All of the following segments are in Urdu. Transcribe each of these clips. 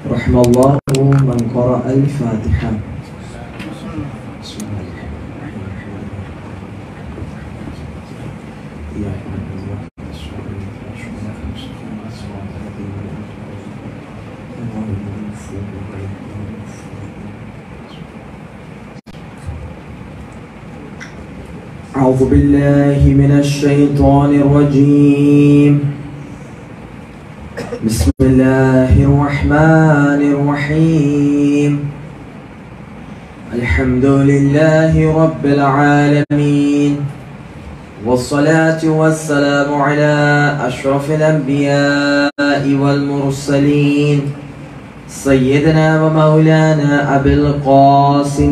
رحم الله من قرأ الفاتحة. أعوذ بالله من الشيطان الرجيم. بسم الله الرحمن الرحيم. الحمد لله رب العالمين، والصلاة والسلام على أشرف الأنبياء والمرسلين سيدنا ومولانا أبي القاسم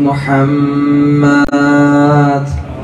محمد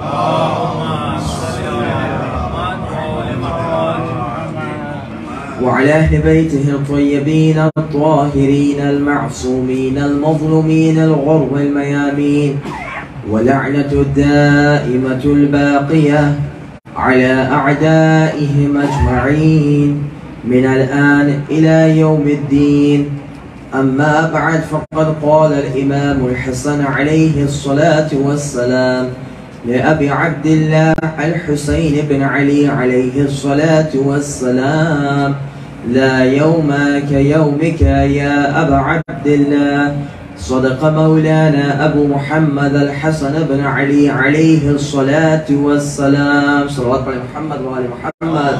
وعلى أهل بيته الطيبين الطاهرين المعصومين المظلومين الغر الميامين، ولعنة الدائمة الباقية على أعدائهم أجمعين من الآن إلى يوم الدين. أما بعد، فقد قال الإمام الحسن عليه الصلاة والسلام لأبي عبد الله الحسين بن علي عليه الصلاة والسلام: لا يوم كيومك يا أبا عبد الله. صدق مولانا أبو محمد الحسن بن علي عليه الصلاة والسلام. صلوات على محمد وآل محمد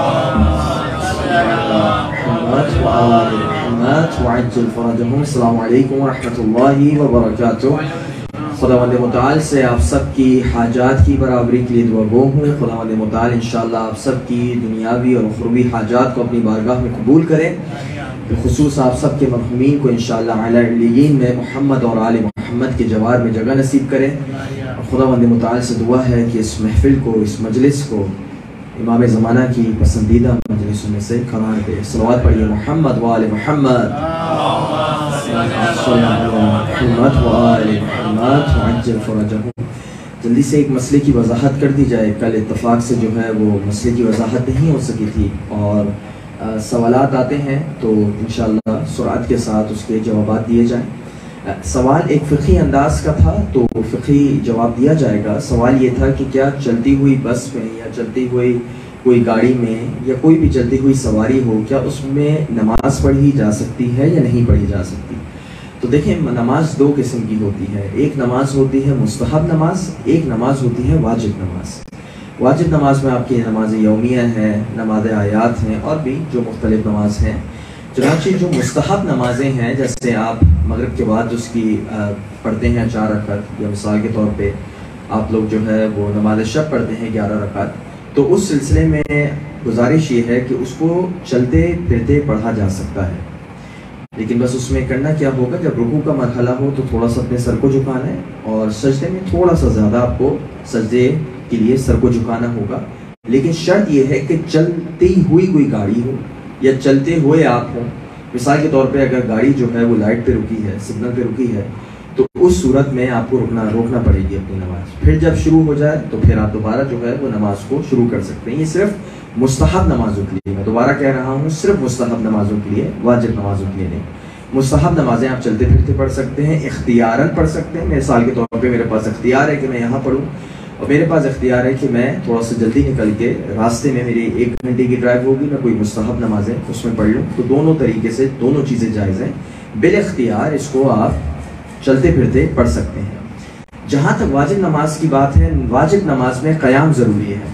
وآل محمد وعجل فرجهم. السلام علیکم ورحمۃ اللہ وبرکاتہ. خداوند متعال سے آپ سب کی حاجات کی برابری کے لیے دعا گو ہوں. خداوند متعال انشاءاللہ آپ سب کی دنیاوی اور اخروی حاجات کو اپنی بارگاہ میں قبول کریں. بالخصوص آپ سب کے مرحومین کو انشاءاللہ اعلی علیین میں محمد اور آل محمد کے جوار میں جگہ نصیب کریں. اور خداوند متعال سے دعا ہے کہ اس محفل کو، اس مجلس کو امام زمانہ کی پسندیدہ مجلسوں میں سے قرار دے. صلوات پڑھیے محمد و آل محمد محمد و آل محمد وعجل فرجہم. جلدی سے ایک مسئلے کی وضاحت کر دی جائے. کل اتفاق سے جو ہے وہ مسئلے کی وضاحت نہیں ہو سکی تھی اور سوالات آتے ہیں تو انشاءاللہ سرعت کے ساتھ اس کے جوابات دیے جائیں. سوال ایک فقہی انداز کا تھا تو فقہی جواب دیا جائے گا. سوال یہ تھا کہ کیا چلتی ہوئی بس میں یا چلتی ہوئی کوئی گاڑی میں یا کوئی بھی چلتی ہوئی سواری ہو، کیا اس میں نماز پڑھی جا سکتی ہے یا نہیں پڑھی جا سکتی؟ تو دیکھیں، نماز دو قسم کی ہوتی ہے. ایک نماز ہوتی ہے مستحب نماز، ایک نماز ہوتی ہے واجب نماز. واجب نماز میں آپ کی نماز یومیہ ہے، نماز آیات ہیں اور بھی جو مختلف نماز ہیں. چنانچہ جو مستحب نمازیں ہیں، جیسے آپ مغرب کے بعد اس کی پڑھتے ہیں 4 رکعت، یا مثال کے طور پہ آپ لوگ جو ہے وہ نماز شب پڑھتے ہیں 11 رکعت، تو اس سلسلے میں گزارش یہ ہے کہ اس کو چلتے پھرتے پڑھا جا سکتا ہے. لیکن بس اس میں کرنا کیا ہوگا، جب رکوع کا مرحلہ ہو تو تھوڑا سا اپنے سر کو جھکانا ہے اور سجدے میں تھوڑا سا زیادہ آپ کو سجدے کے لیے سر کو جھکانا ہوگا. لیکن شرط یہ ہے کہ چلتی ہوئی کوئی گاڑی ہو یا چلتے ہوئے آپ ہوں. مثال کے طور پہ اگر گاڑی جو ہے وہ لائٹ پہ رکی ہے، سگنل پہ رکی ہے، تو اس صورت میں آپ کو روکنا پڑے گی اپنی نماز. پھر جب شروع ہو جائے تو پھر آپ دوبارہ جو ہے وہ نماز کو شروع کر سکتے ہیں. یہ صرف مستحب نمازوں کے لیے، میں دوبارہ کہہ رہا ہوں، صرف مستحب نمازوں کے لیے، واجب نمازوں کے لیے نہیں. مستحب نمازیں آپ چلتے پھرتے پڑھ سکتے ہیں، اختیاراً پڑھ سکتے ہیں. مثال کے طور پہ میرے پاس اختیار ہے کہ میں یہاں پڑھوں، اور میرے پاس اختیار ہے کہ میں تھوڑا سا جلدی نکل کے راستے میں میری 1 گھنٹے کی ڈرائیو ہوگی، میں کوئی مستحب نمازیں اس میں پڑھ لوں. تو دونوں طریقے سے دونوں چیزیں جائز ہیں. بالاختیار اس کو آپ چلتے پھرتے پڑھ سکتے ہیں. جہاں تک واجب نماز کی بات ہے، واجب نماز میں قیام ضروری ہے.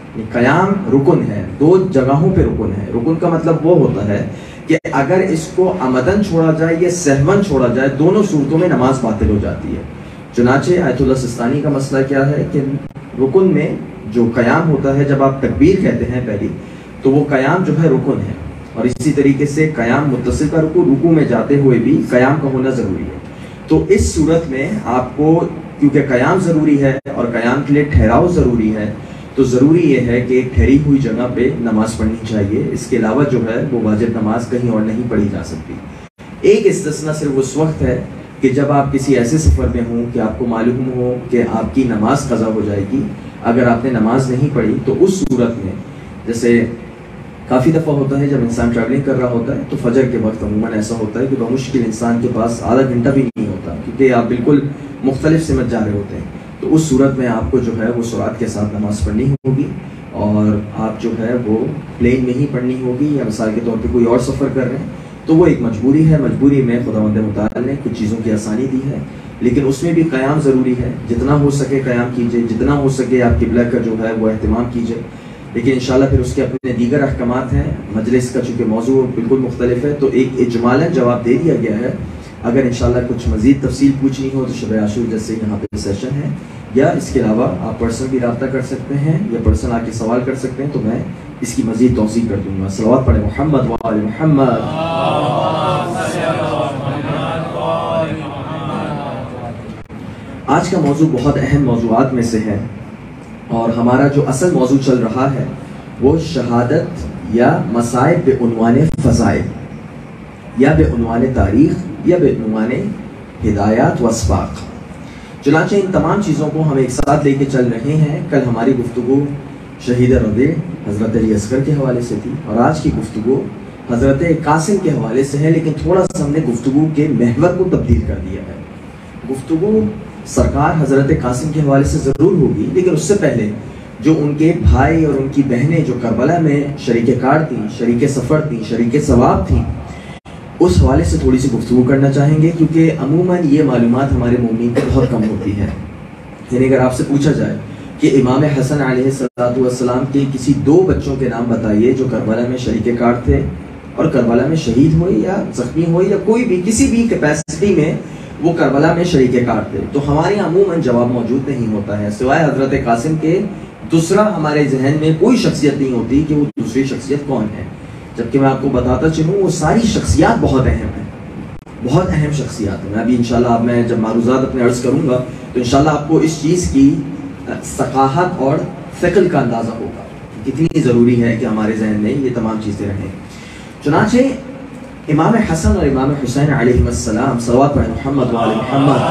قیام رکن ہے، 2 جگہوں پہ رکن ہے. رکن کا مطلب وہ ہوتا ہے کہ اگر اس کو عمدن چھوڑا جائے یا سہون چھوڑا جائے، دونوں صورتوں میں نماز باطل ہو جاتی ہے. چنانچہ آیت اللہ سستانی کا مسئلہ کیا ہے کہ رکن میں جو قیام ہوتا ہے، جب آپ تکبیر کہتے ہیں پہلی، تو وہ قیام جو ہے رکن ہے. اور اسی طریقے سے قیام متصل کا رکوع میں جاتے ہوئے بھی قیام کا ہونا ضروری ہے. تو اس صورت میں آپ کو، کیونکہ قیام ضروری ہے اور قیام کے لیے ٹھہراؤ ضروری ہے، تو ضروری یہ ہے کہ ایک ٹھہری ہوئی جگہ پہ نماز پڑھنی چاہیے. اس کے علاوہ جو ہے وہ واجب نماز کہیں اور نہیں پڑھی جا سکتی. ایک استثناء صرف اس وقت ہے کہ جب آپ کسی ایسے سفر میں ہوں کہ آپ کو معلوم ہو کہ آپ کی نماز قضا ہو جائے گی. اگر آپ نے نماز نہیں پڑھی تو اس صورت میں، جیسے کافی دفعہ ہوتا ہے جب انسان ٹریولنگ کر رہا ہوتا ہے تو فجر کے وقت عموماً ایسا ہوتا ہے کہ بمشکل انسان کے پاس آدھا گھنٹہ بھی نہیں ہوتا، کیونکہ آپ بالکل مختلف سمت جا رہے ہوتے ہیں. تو اس صورت میں آپ کو جو ہے وہ سرعت کے ساتھ نماز پڑھنی ہوگی، اور آپ جو ہے وہ پلین میں ہی پڑھنی ہوگی، یا مثال کے طور پہ کوئی اور سفر کر رہے ہیں تو وہ ایک مجبوری ہے. مجبوری میں خداوند متعال نے کچھ چیزوں کی آسانی دی ہے، لیکن اس میں بھی قیام ضروری ہے. جتنا ہو سکے قیام کیجئے، جتنا ہو سکے آپ قبلہ کا جو ہے وہ اہتمام کیجئے. لیکن انشاءاللہ پھر اس کے اپنے دیگر احکامات ہیں. مجلس کا چونکہ موضوع بالکل مختلف ہے تو ایک اجمالاً جواب دے دیا گیا ہے. اگر انشاءاللہ کچھ مزید تفصیل پوچھنی ہو تو شب عاشور جیسے یہاں پہ سیشن ہے، یا اس کے علاوہ آپ پرسنل بھی رابطہ کر سکتے ہیں، یا پرسنل آ کے سوال کر سکتے ہیں، تو میں اس کی مزید توضیح کر دوں گا. صلوات پڑھیں محمد وآل محمد. آج کا موضوع بہت اہم موضوعات میں سے ہے، اور ہمارا جو اصل موضوع چل رہا ہے وہ شہادت یا مصائب بعنوان فضائل، یا بعنوان تاریخ، یا بعنوان ہدایات و اسباق. چنانچہ ان تمام چیزوں کو ہم ایک ساتھ لے کے چل رہے ہیں. کل ہماری گفتگو شہید رضیع حضرت علی اصغر کے حوالے سے تھی، اور آج کی گفتگو حضرت قاسم کے حوالے سے ہے، لیکن تھوڑا سا ہم نے گفتگو کے محور کو تبدیل کر دیا ہے. گفتگو سرکار حضرت قاسم کے حوالے سے ضرور ہوگی، لیکن اس سے پہلے جو ان کے بھائی اور ان کی بہنیں جو کربلا میں شریک کار تھیں، شریک سفر تھیں، شریک ثواب تھیں، اس حوالے سے تھوڑی سی گفتگو کرنا چاہیں گے، کیونکہ عموماً یہ معلومات ہمارے مومنین کو بہت کم ہوتی ہے. یعنی اگر آپ سے پوچھا جائے کہ امام حسن علیہ السلام کے کسی 2 بچوں کے نام بتائیے جو کربلا میں شریک کار تھے اور کربلا میں شہید ہوئے یا زخمی ہوئے یا کوئی بھی کسی بھی کیپیسٹی میں وہ کربلا میں شریک کار تھے، تو ہمارے عموماً جواب موجود نہیں ہوتا ہے، سوائے حضرت قاسم کے. دوسرا ہمارے ذہن میں کوئی شخصیت نہیں ہوتی کہ وہ دوسری شخصیت کون ہے. جبکہ میں آپ کو بتاتا چلوں وہ ساری شخصیات بہت اہم ہیں، بہت اہم شخصیات ہیں. میں ابھی انشاءاللہ اب میں جب معروضات اپنے عرض کروں گا تو انشاءاللہ آپ کو اس چیز کی ثقافت اور فقہ کا اندازہ ہوگا کتنی ضروری ہے کہ ہمارے ذہن میں یہ تمام چیزیں رہیں. چنانچہ امام حسن اور امام حسین علیہ السلام، صلوات پڑھیں محمد وآل محمد،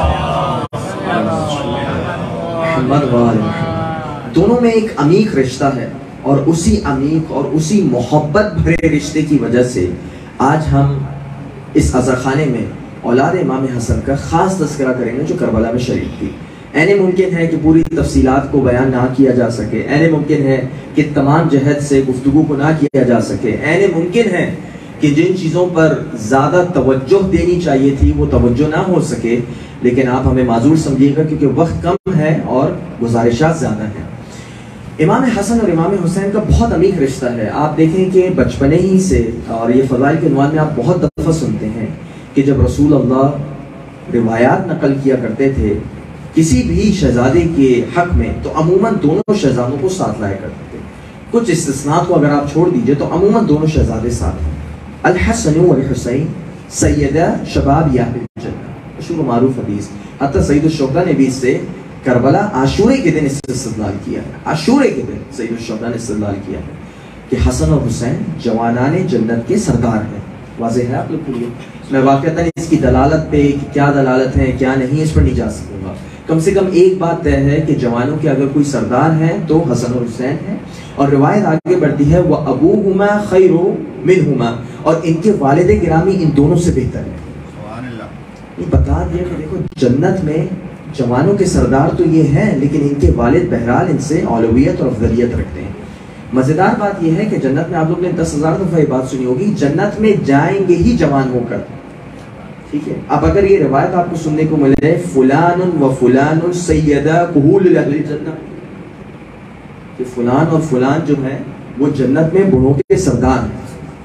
محمد وآل محمد، دونوں میں ایک عمیق رشتہ ہے، اور اسی عمیق اور اسی محبت بھرے رشتے کی وجہ سے آج ہم اس عزاخانے میں اولاد امام حسن کا خاص تذکرہ کریں گے جو کربلا میں شریک تھی. این ممکن ہے کہ پوری تفصیلات کو بیان نہ کیا جا سکے، این ممکن ہے کہ تمام جہت سے گفتگو کو نہ کیا جا سکے، این ممکن ہے کہ جن چیزوں پر زیادہ توجہ دینی چاہیے تھی وہ توجہ نہ ہو سکے، لیکن آپ ہمیں معذور سمجھیے گا کیونکہ وقت کم ہے اور گزارشات زیادہ ہیں. امام حسن اور امام حسین کا بہت عمیق رشتہ ہے. آپ دیکھیں کہ بچپنے ہی سے، اور یہ فضائل کے عنوان میں آپ بہت دفعہ سنتے ہیں کہ جب رسول اللہ روایات نقل کیا کرتے تھے کسی بھی شہزادے کے حق میں تو عموماً دونوں شہزادوں کو ساتھ لایا کرتے تھے. کچھ استثناء کو اگر آپ چھوڑ دیجئے تو عموماً دونوں شہزادے ساتھ ہیں. الحسن والحسین سیدہ شباب اہل الجنہ، مشہور و معروف حدیث. حتی سید الشہداء نے بھی اس سے کربلا عاشورے کے دن اس سے استدلال کیا ہے. عاشورے کے دن سید الشہداء نے استدلال کیا ہے کہ حسن اور حسین جوانان جنت کے سردار ہیں. واضح ہے آپ لوگ کے لیے؟ میں واقعتاً اس کی دلالت پہ کیا دلالت ہے کیا نہیں اس پر نہیں جا سکوں گا. کم سے کم ایک بات طے ہے کہ جوانوں کے اگر کوئی سردار ہیں تو حسن اور حسین ہیں. اور روایت آگے بڑھتی ہے وَأَبُوهُمَا خَيْرٌ مِنْهُمَا، اور ان کے والد گرامی ان دونوں سے بہتر ہیں. سبحان اللہ. یہ بتا دیا کہ دیکھو جنت میں جوانوں کے سردار تو یہ ہیں، لیکن ان کے والد بہرحال ان سے اولویت اور افضلیت رکھتے ہیں. مزیدار بات یہ ہے کہ جنت میں آپ لوگ نے 10,000 دفعہ یہ بات سنی ہوگی، جنت میں جائیں گے ہی جوان ہو کر. ٹھیک ہے، اب اگر یہ روایت آپ کو سننے کو ملے فلان و فلان سیدہ کہول اہل الجنہ، کہ فلان اور فلان جو ہے وہ جنت میں بڑھوں کے سردار ہیں،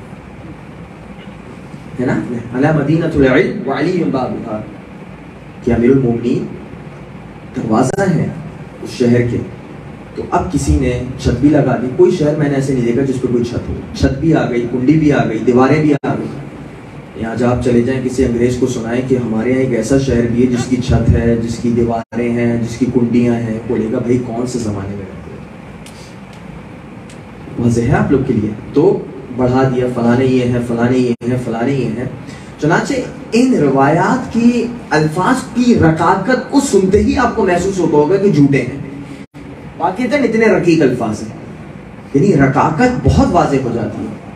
ہے نا. علی مدینہ العلم وعلی بابها، کہ امیر المومنین دروازہ ہے اس شہر کے. تو اب کسی نے چھت بھی لگا دی. کوئی شہر میں نے ایسے نہیں دیکھا جس پہ کوئی چھت ہو. چھت بھی آ گئی، کنڈی بھی آ گئی، دیواریں بھی آ گئی. یہاں جب آپ چلے جائیں کسی انگریز کو سنائیں کہ ہمارے یہاں ایک ایسا شہر بھی ہے جس کی چھت ہے، جس کی دیواریں ہیں، جس کی کنڈیاں ہیں، بولے گا بھائی کون سے زمانے میں رہتے ہیں. واضح ہے آپ لوگ کے لیے؟ تو بڑھا دیا فلانے یہ ہیں، فلانے یہ ہیں، فلانے یہ ہیں. چنانچہ ان روایات کی الفاظ کی رقاقت کو سنتے ہی آپ کو محسوس ہوتا ہوگا کہ جھوٹے ہیں. واقعتاً اتنے رقیق الفاظ ہیں، یعنی رقاقت بہت واضح ہو جاتی ہے.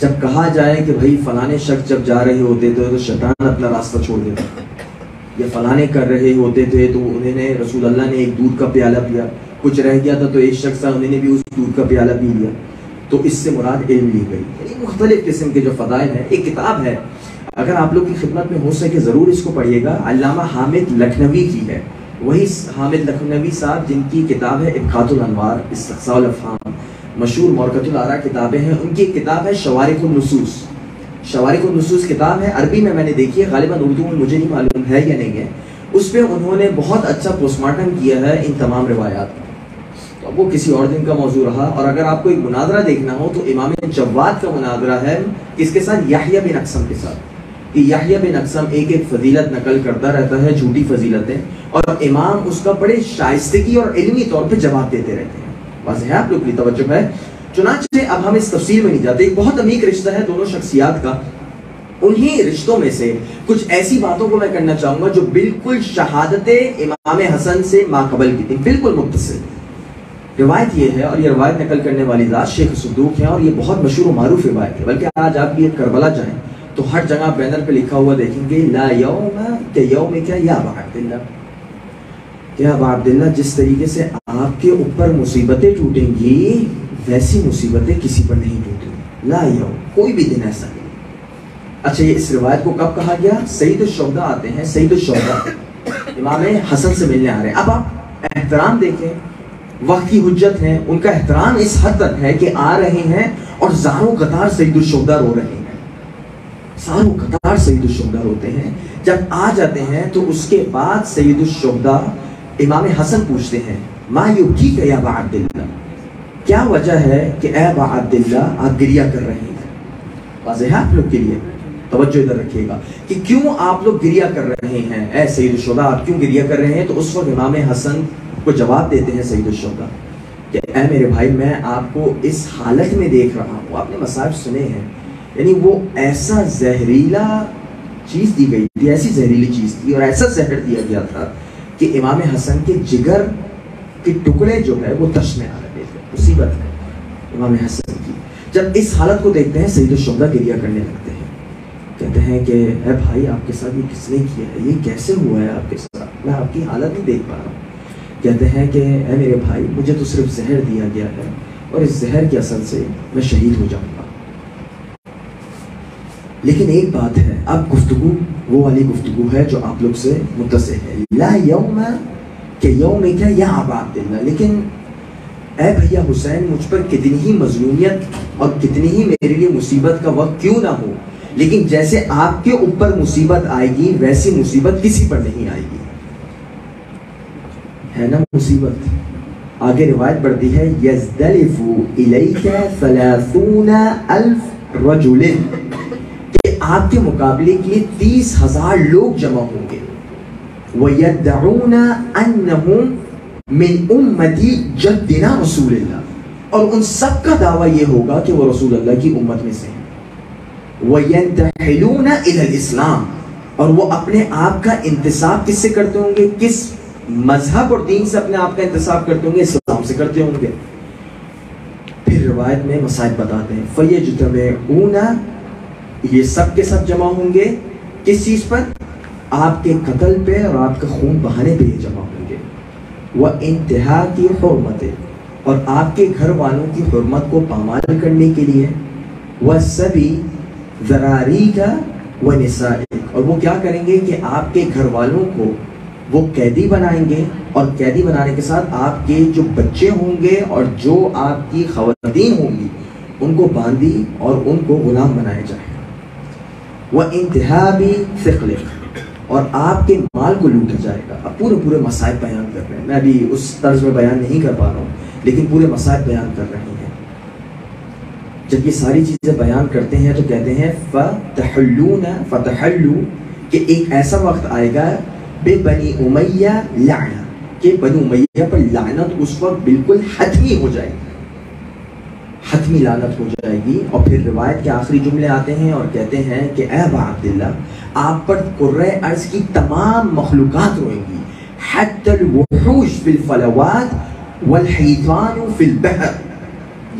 جب کہا جائے کہ بھائی فلانے شخص جب جا رہے ہوتے تھے تو شیطان اپنا راستہ چھوڑ دیتا، یا فلانے کر رہے ہوتے تھے تو انہوں نے رسول اللہ نے ایک دودھ کا پیالہ پیا، کچھ رہ گیا تھا تو ایک شخص تھا انہوں نے بھی اس دودھ کا پیالہ پی لیا، تو اس سے مراد علم لی گئی۔ یعنی مختلف قسم کے جو فضائل ہیں۔ ایک کتاب ہے، اگر آپ لوگ کی خدمت میں ہو سکے ضرور اس کو پڑھیے گا، علامہ حامد لکھنوی کی ہے، وہی حامد لکھنوی صاحب جن کی کتاب ہے ابقاۃ الانوار استقصاء الافہام، مشہور مورکۃ الآراء کتابیں ہیں، ان کی ایک کتاب ہے شوارق النصوص۔ شوارق النصوص کتاب ہے، عربی میں نے دیکھی ہے، غالباً اردو میں مجھے نہیں معلوم ہے یا نہیں ہے، اس پہ انہوں نے بہت اچھا پوسٹ مارٹم کیا ہے ان تمام روایات کا۔ تو اب وہ کسی اور دن کا موضوع رہا۔ اور اگر آپ کو ایک مناظرہ دیکھنا ہو تو امام جواد کا مناظرہ ہے کس کے ساتھ؟ یحییٰ بن اقسم کے ساتھ، کہ یحییٰ بن اقسم ایک ایک فضیلت نقل کرتا رہتا ہے، جھوٹی فضیلتیں، اور امام اس کا بڑے شائستگی اور علمی طور پہ جواب دیتے رہتے ہیں۔ واضح ہے آپ لوگ کی توجہ ہے؟ چنانچہ اب ہم اس تفصیل میں نہیں جاتے، ایک بہت عمیق رشتہ ہے دونوں شخصیات کا۔ انہی رشتوں میں سے کچھ ایسی باتوں کو میں کرنا چاہوں گا جو بالکل شہادت امام حسن سے ماقبل کی تھی، بالکل متصل۔ روایت یہ ہے، اور یہ روایت نقل کرنے والی ذات شیخ صدوق ہیں، اور یہ بہت مشہور و معروف روایت ہے، بلکہ آج آپ بھی کربلا جائیں تو ہر جگہ بینر پہ لکھا ہوا دیکھیں گے، لا یوم کہ یوم کیا یا ابا عبداللہ، کہ ابا عبداللہ جس طریقے سے آپ کے اوپر مصیبتیں ٹوٹیں گی ویسی مصیبتیں کسی پر نہیں ٹوٹیں، لا یوم، کوئی بھی دن ایسا نہیں۔ اچھا، یہ اس روایت کو کب کہا گیا؟ سید الشہداء آتے ہیں، سید الشہداء امام حسن سے ملنے آ رہے ہیں۔ اب آپ احترام دیکھیں، وقت کی حجت ہیں، ان کا احترام اس حد تک ہے کہ آ رہے ہیں اور زاروں قطار سید الشہداء رو رہے ہیں، زاروں قطار سید الشہداء روتے ہیں۔ جب آ جاتے ہیں تو اس کے بعد سید الشہداء امام حسن پوچھتے ہیں، ما یبکیک یا ابا عبداللہ، کیا وجہ ہے کہ اے ابا عبداللہ آپ گریہ کر رہے ہیں؟ واضح ہے آپ لوگ کے لیے، توجہ ادھر رکھیے گا کہ کیوں آپ لوگ گریہ کر رہے ہیں، اے سید الشہداء آپ کیوں گریہ کر رہے ہیں؟ تو اس وقت امام حسن کو جواب دیتے ہیں سید الشہداء کہ اے میرے بھائی، میں آپ کو اس حالت میں دیکھ رہا ہوں، آپ نے مصائب سنے ہیں، یعنی وہ ایسا زہریلا چیز دی گئی تھی، ایسی زہریلی چیز تھی اور ایسا زہر دیا گیا تھا کہ امام حسن کے جگر کے ٹکڑے جو ہے وہ تشنے آ رہے تھے، مصیبت ہے امام حسن کی۔ جب اس حالت کو دیکھتے ہیں سید الشہداء گریہ کرنے لگتے ہیں، کہتے ہیں کہ اے بھائی آپ کے ساتھ یہ کس نے کیا ہے، یہ کیسے ہوا ہے آپ کے ساتھ، میں آپ کی حالت نہیں دیکھ پا رہا ہوں۔ کہتے ہیں کہ اے میرے بھائی، مجھے تو صرف زہر دیا گیا ہے اور اس زہر کے اثر سے میں شہید ہو جاؤں گا، لیکن ایک بات ہے، اب گفتگو وہ والی گفتگو ہے جو آپ لوگ سے متصل ہے، لا یوم کہ یوم کیا یا ابا عبداللہ، لیکن اے بھیا حسین، مجھ پر کتنی ہی مظلومیت اور کتنی ہی میرے لیے مصیبت کا وقت کیوں نہ ہو، لیکن جیسے آپ کے اوپر مصیبت آئے گی ویسی مصیبت کسی پر نہیں آئے گی، ہے نا مصیبت۔ آگے روایت بڑھتی ہے، یزدلف الیک 30,000 رجل، کہ آپ کے مقابلے کے 30,000 لوگ جمع ہوں گے، وَيَدَّعُونَ أَنَّهُمْ مِنْ أُمَّتِ جَدِّنَا رسول اللہ، اور ان سب کا دعویٰ یہ ہوگا کہ وہ رسول اللہ کی امت میں سے ہیں، وَيَنْتَحِلُونَ إِلَى الْإِسْلَامِ، اور وہ اپنے آپ کا انتصاب کس سے کرتے ہوں گے، کس مذہب اور دین سے اپنے آپ کا انتصاب کرتے ہوں گے، اسلام سے کرتے ہوں گے۔ پھر روایت میں مصائب بتاتے ہیں، فَيَجْتَمِعُونَ، یہ سب کے سب جمع ہوں گے کس چیز پر؟ آپ کے قتل پہ اور آپ کا خون بہانے پہ یہ جمع ہوں گے، وَإِنْتِهَاكِ حُرْمَتِ، اور آپ کے گھر والوں کی حرمت کو پامال کرنے کے لیے، وَالسَّبِي ذَرَارِيكَ وَنِسَائِكَ، اور وہ کیا کریں گے کہ آپ کے گھر والوں کو وہ قیدی بنائیں گے، اور قیدی بنانے کے ساتھ آپ کے جو بچے ہوں گے اور جو آپ کی خواتین ہوں گی ان کو باندھی اور ان کو غلام بنایا جائے گا، وَإِنْتِهَابِ ثِقْلِكَ، اور آپ کے مال کو لوٹا جائے گا۔ اب پورے مصائب بیان کر رہے ہیں، میں ابھی اس طرز میں بیان نہیں کر پا رہا ہوں، لیکن پورے مصائب بیان کر رہے ہیں۔ جب یہ ساری چیزیں بیان کرتے ہیں تو کہتے ہیں فتحلوا، کہ ایک ایسا وقت آئے گا بے بنی امیہ لعنہ، کہ بنی امیہ پر لعنت اس وقت بالکل حتمی ہو جائے گی، حتمی لعنت ہو جائے گی۔ اور پھر روایت کے آخری جملے آتے ہیں اور کہتے ہیں کہ اے ابا عبداللہ، آپ پر قرۂ ارض کی تمام مخلوقات روئیں گی، حتی الوحوش فی الفلوات والحیتان فی البحر،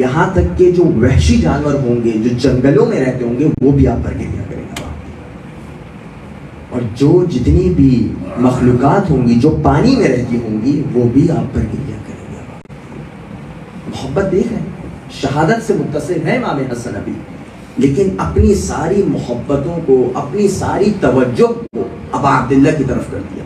یہاں تک کہ جو وحشی جانور ہوں گے، جو جنگلوں میں رہتے ہوں گے، وہ بھی آپ پر گریہ کریں گے، اور جو جتنی بھی مخلوقات ہوں گی جو پانی میں رہتی ہوں گی وہ بھی آپ پر گریہ کریں گے۔ محبت دیکھ رہے ہیں، شہادت سے متصل ہے امام حسن ابھی، لیکن اپنی ساری محبتوں کو، اپنی ساری توجہ کو ابا عبداللہ کی طرف کر دیا۔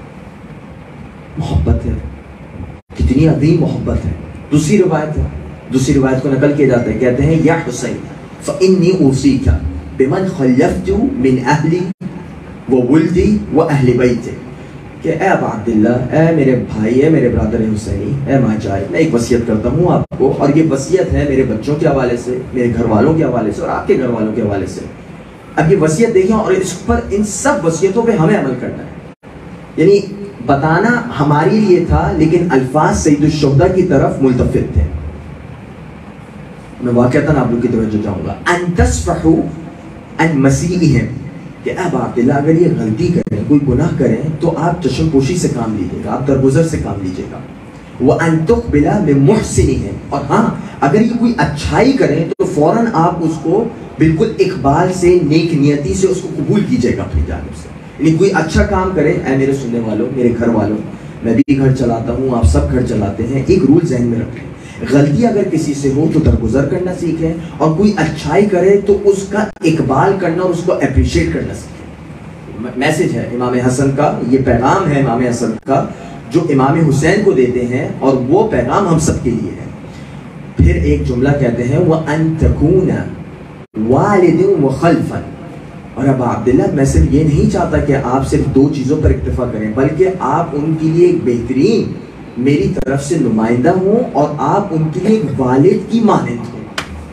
محبت ہے، کتنی عظیم محبت ہے۔ دوسری روایت کو نقل کیا جاتا ہے، کہتے ہیں یا حسین فإنی اوصیک بمن خلفت من اہلی وولدی واہل بیتی، کہ اے ابا عبداللہ، اے میرے بھائی، اے میرے برادر حسینی، اے ماجائی، میں ایک وصیت کرتا ہوں آپ کو، اور یہ وصیت ہے میرے بچوں کے حوالے سے، میرے گھر والوں کے حوالے سے، اور آپ کے گھر والوں کے حوالے سے۔ اب یہ وصیت دیکھیں، اور اس پر، ان سب وصیتوں پہ ہمیں عمل کرنا ہے۔ یعنی بتانا ہمارے لیے تھا، لیکن الفاظ سید الشہداء کی طرف ملتفت تھے۔ میں واقعتاً آپ لوگ کی توجہ چاہوں گا، ان تصفحوا عن مسیئہم، کہ اے ابا عبداللہ اگر یہ غلطی کریں، کوئی گناہ کریں، تو آپ چشم پوشی سے کام لیجیے گا، آپ درگزر سے کام لیجیے گا۔ وَأَن تُقْبِلَ مِن مُحْسِنِهِمْ، اور ہاں اگر یہ کوئی اچھائی کریں تو فوراً آپ اس کو بالکل اقبال سے، نیک نیتی سے اس کو قبول کیجیے گا اپنی جانب سے۔ یعنی کوئی اچھا کام کرے، اے میرے سننے والوں، میرے گھر والوں، میں بھی گھر چلاتا ہوں، آپ سب گھر چلاتے ہیں، ایک رول ذہن میں رکھیں، غلطی اگر کسی سے ہو تو درگزر کرنا سیکھیں، اور کوئی اچھائی کرے تو اس کا اقبال کرنا اور اس کو اپریشیٹ کرنا سیکھیں۔ میسج ہے امام حسن کا، یہ پیغام ہے امام حسن کا جو امام حسین کو دیتے ہیں، اور وہ پیغام ہم سب کے لیے ہے۔ پھر ایک جملہ کہتے ہیں وَأَن تَكُونَ وَالِدٍ وَخَلْفًا، اور ابا عبداللہ میں صرف یہ نہیں چاہتا کہ آپ صرف دو چیزوں پر اکتفا کریں، بلکہ آپ ان کے لیے ایک بہترین میری طرف سے نمائندہ ہوں، اور آپ ان کے لیے ایک والد کی مانند ہوں۔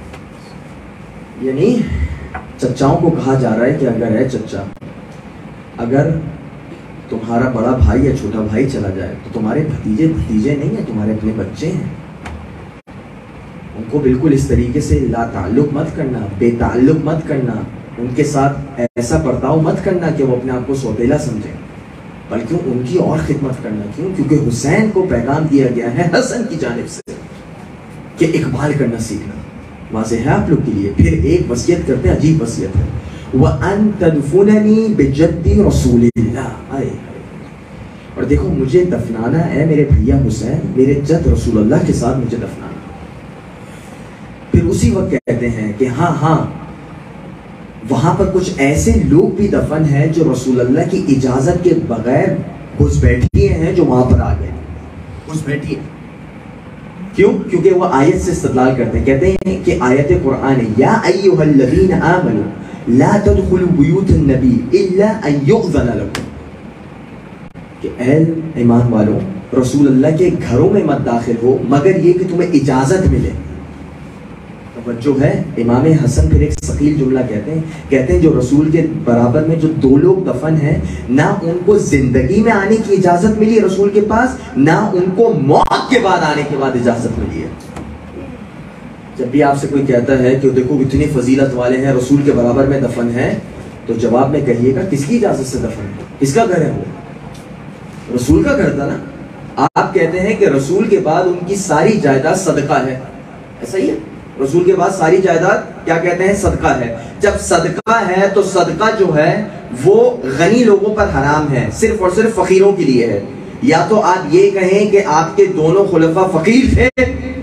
یعنی چچاؤں کو کہا جا رہا ہے کہ اگر ہے چچا، اگر تمہارا بڑا بھائی یا چھوٹا بھائی چلا جائے تو تمہارے بھتیجے نہیں ہیں، تمہارے اپنے بچے ہیں، ان کو بالکل اس طریقے سے لا تعلق مت کرنا، بے تعلق مت کرنا، ان کے ساتھ ایسا برتاؤ مت کرنا کہ وہ اپنے آپ کو سوتیلا سمجھیں، بلکہ ان کی اور خدمت کرنا۔ کیوں؟ کیونکہ حسین کو پیغام دیا گیا ہے حسن کی جانب سے کہ اقبال کرنا سیکھنا۔ واضح ہے آپ لوگ کے لیے۔ پھر ایک وصیت کرتے ہیں، عجیب وصیت ہے، وَأَن تَدْفُنَنِي بِجَدِّ رَسُولِ اللَّهِ، آئے اور دیکھو مجھے دفنانا ہے میرے بھیا حسین، میرے جد رسول اللہ کے ساتھ مجھے دفنانا۔ پھر اسی وقت کہتے ہیں کہ ہاں وہاں پر کچھ ایسے لوگ بھی دفن ہیں جو رسول اللہ کی اجازت کے بغیر گھس بیٹھیے ہیں، جو وہاں پر آ گئے گھس بیٹھیے۔ کیوں؟ کیونکہ وہ آیت سے استدلال کرتے ہیں، کہتے ہیں کہ آیت قرآن ہے، یا ایھا الذین آمنوا لا تدخلوا بیوت النبی الا ان یؤذن لکم، کہ اے ایمان والوں رسول اللہ کے گھروں میں مت داخل ہو مگر یہ کہ تمہیں اجازت ملے۔ توجہ ہے، امام حسن پھر ایک ثقیل جملہ کہتے ہیں جو رسول کے برابر میں جو دو لوگ دفن ہیں، نہ ان کو زندگی میں آنے کی اجازت ملی رسول کے پاس، نہ ان کو موت کے بعد آنے کے بعد اجازت ملی ہے۔ جب بھی آپ سے کوئی کہتا ہے کہ دیکھو اتنی فضیلت والے ہیں، رسول کے برابر میں دفن ہیں، تو جواب میں کہیے گا کس کی اجازت سے دفن ہے؟ کس کا گھر ہے؟ وہ رسول کا گھر تھا نا۔ آپ کہتے ہیں کہ رسول کے بعد ان کی ساری جائیداد صدقہ ہے، ایسا ہی ہے؟ رسول کے بعد ساری جائیداد کیا کہتے ہیں؟ صدقہ ہے۔ جب صدقہ ہے تو صدقہ جو ہے وہ غنی لوگوں پر حرام ہے، صرف اور صرف فقیروں کے لیے ہے۔ یا تو آپ یہ کہیں کہ آپ کے دونوں خلفاء فقیر تھے،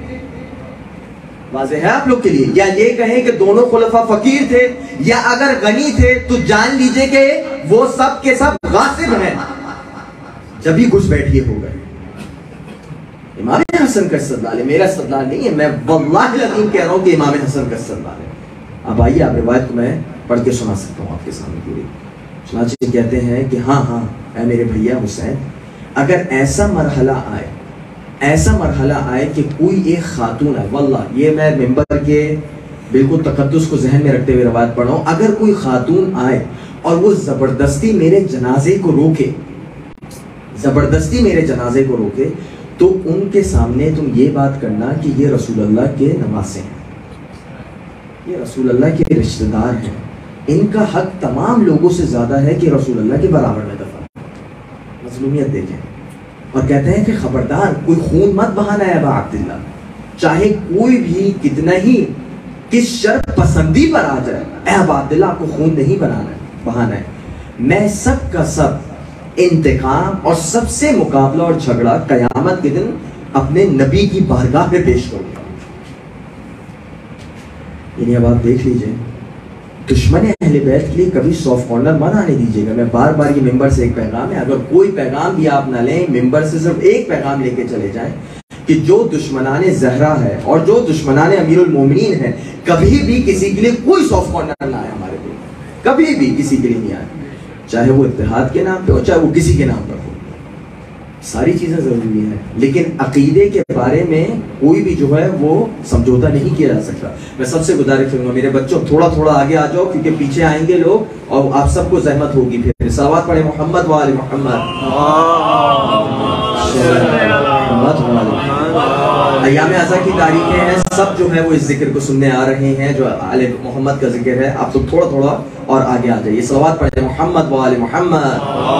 واضح ہے آپ لوگ کے لیے، یا یہ کہیں کہ دونوں خلفاء فقیر تھے، یا اگر غنی تھے تو جان لیجئے کہ وہ سب کے سب غاصب ہیں، جب ہی گھس بیٹھیے ہو گئے۔ امام حسن کا استدلال ہے، میرا استدلال نہیں ہے، میں واللہ العظیم کہہ رہا ہوں کہ امام حسن کا استدلال ہے۔ اب آئیے آپ روایت کو میں پڑھ کے سنا سکتا ہوں آپ کے سامنے پوری۔ چنانچہ کہتے ہیں کہ ہاں اے میرے بھیا حسین، اگر ایسا مرحلہ آئے کہ کوئی ایک خاتون ہے، واللہ یہ میں ممبر کے بالکل تقدس کو ذہن میں رکھتے ہوئے روایت پڑھ رہا ہوں، اگر کوئی خاتون آئے اور وہ زبردستی میرے جنازے کو روکے، تو ان کے سامنے تم یہ بات کرنا کہ یہ رسول اللہ کے نواسے ہیں، یہ رسول اللہ کے رشتہ دار ہیں، ان کا حق تمام لوگوں سے زیادہ ہے کہ رسول اللہ کے برابر میں دفن۔ مظلومیت دیکھیں، اور کہتے ہیں کہ خبردار کوئی خون مت بہانا ہے ابا عبداللہ، چاہے کوئی بھی کتنا ہی کس شرط پسندی پر آ جائے، اے عبداللہ آپ کو خون نہیں بہانا ہے، میں سب کا سب انتقام اور سب سے مقابلہ اور جھگڑا قیامت کے دن اپنے نبی کی بارگاہ میں پیش کروں گا۔ یعنی اب آپ دیکھ لیجئے، دشمن اہل بیت کے لیے کبھی سافٹ کارنر مت آنے دیجیے گا۔ میں بار بار یہ ممبر سے ایک پیغام ہے، اگر کوئی پیغام بھی آپ نہ لیں، ممبر سے صرف ایک پیغام لے کے چلے جائیں کہ جو دشمنان زہرا ہے اور جو دشمنان امیر المومنین ہے، کبھی بھی کسی کے لیے کوئی سافٹ کارنر نہ آئے ہمارے لیے، کبھی بھی کسی کے لیے نہیں آئے، چاہے وہ اتحاد کے نام پہ ہو، چاہے وہ کسی کے نام پر ہو۔ ساری چیزیں ضروری ہیں، لیکن عقیدے کے بارے میں کوئی بھی جو ہے وہ سمجھوتا نہیں کیا جا سکتا۔ میں سب سے گزارش کروں گا میرے بچوں، تھوڑا تھوڑا آگے آ جاؤ، کیونکہ پیچھے آئیں گے لوگ اور آپ سب کو زحمت ہوگی۔ پھر صلوات پڑھیں محمد و آل محمد۔ ایام عزا کی تاریخیں ہیں، سب جو ہے وہ اس ذکر کو سننے آ رہے ہیں جو آل محمد کا ذکر ہے۔ آپ تو تھوڑا تھوڑا اور آگے آ جائیے، صلوات پڑھیں محمد و آل محمد۔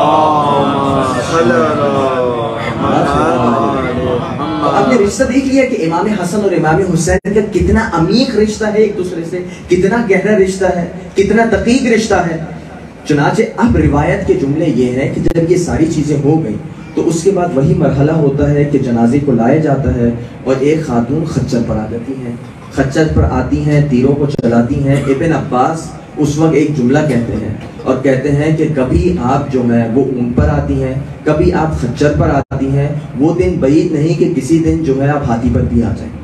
آپ نے رشتہ دیکھ لیا کہ امام حسن اور امام حسین کا کتنا عمیق رشتہ ہے ایک دوسرے سے، کتنا گہرا رشتہ ہے، کتنا دقیق رشتہ ہے۔ چنانچہ اب روایت کے جملے یہ ہیں کہ جب یہ ساری چیزیں ہو گئیں تو اس کے بعد وہی مرحلہ ہوتا ہے کہ جنازے کو لایا جاتا ہے اور ایک خاتون خچر پر آ جاتی ہیں، خچر پر آتی ہیں، تیروں کو چلاتی ہیں۔ ابن عباس اس وقت ایک جملہ کہتے ہیں اور کہتے ہیں کہ کبھی آپ جو ہے وہ اونٹ پر آتی ہیں، کبھی آپ خچر پر آتی ہیں، وہ دن بعید نہیں کہ کسی دن جو ہے آپ ہاتھی پر بھی آ جائیں۔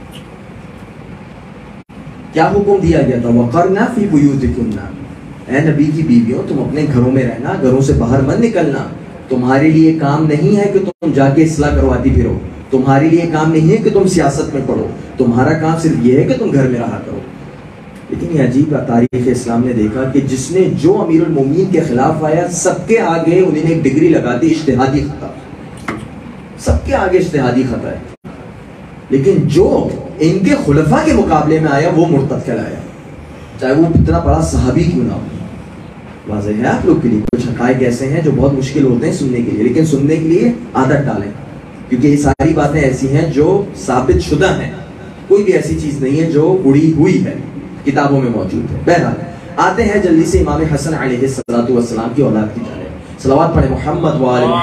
کیا حکم دیا گیا تھا؟ وَقَرْنَا فِي بُيُوتِكُنَّ، اے نبی کی بیویوں تم اپنے گھروں میں رہنا، گھروں سے باہر مت نکلنا۔ تمہارے لیے کام نہیں ہے کہ تم جا کے اصلاح کرواتی پھرو، تمہارے لیے کام نہیں ہے کہ تم سیاست میں پڑھو، تمہارا کام صرف یہ ہے کہ تم گھر میں رہا کرو۔ لیکن یہ عجیب تاریخ اسلام نے دیکھا کہ جس نے جو امیر المومنین کے خلاف آیا، سب کے آگے انہیں ایک ڈگری لگا دی اجتہادی خطا، سب کے آگے اجتہادی خطا ہے، لیکن جو ان کے خلفاء کے مقابلے میں آیا وہ مرتد کہلایا، چاہے وہ اتنا بڑا صحابی کیوں نہ ہو۔ واضح ہے آپ لوگ کے لیے کچھ حقائق ایسے ہیں جو بہت مشکل ہوتے ہیں سننے کے لیے، لیکن سننے کے لیے عادت ڈالیں، کیونکہ یہ ساری باتیں ایسی ہیں جو ثابت شدہ ہیں، کوئی بھی ایسی چیز نہیں ہے جو اڑی ہوئی ہے، کتابوں میں موجود ہے۔ بہرحال آتے ہیں جلدی سے امام حسن علیہ السلام کی اولاد کی جانب، صلوات پڑھیں محمد و آل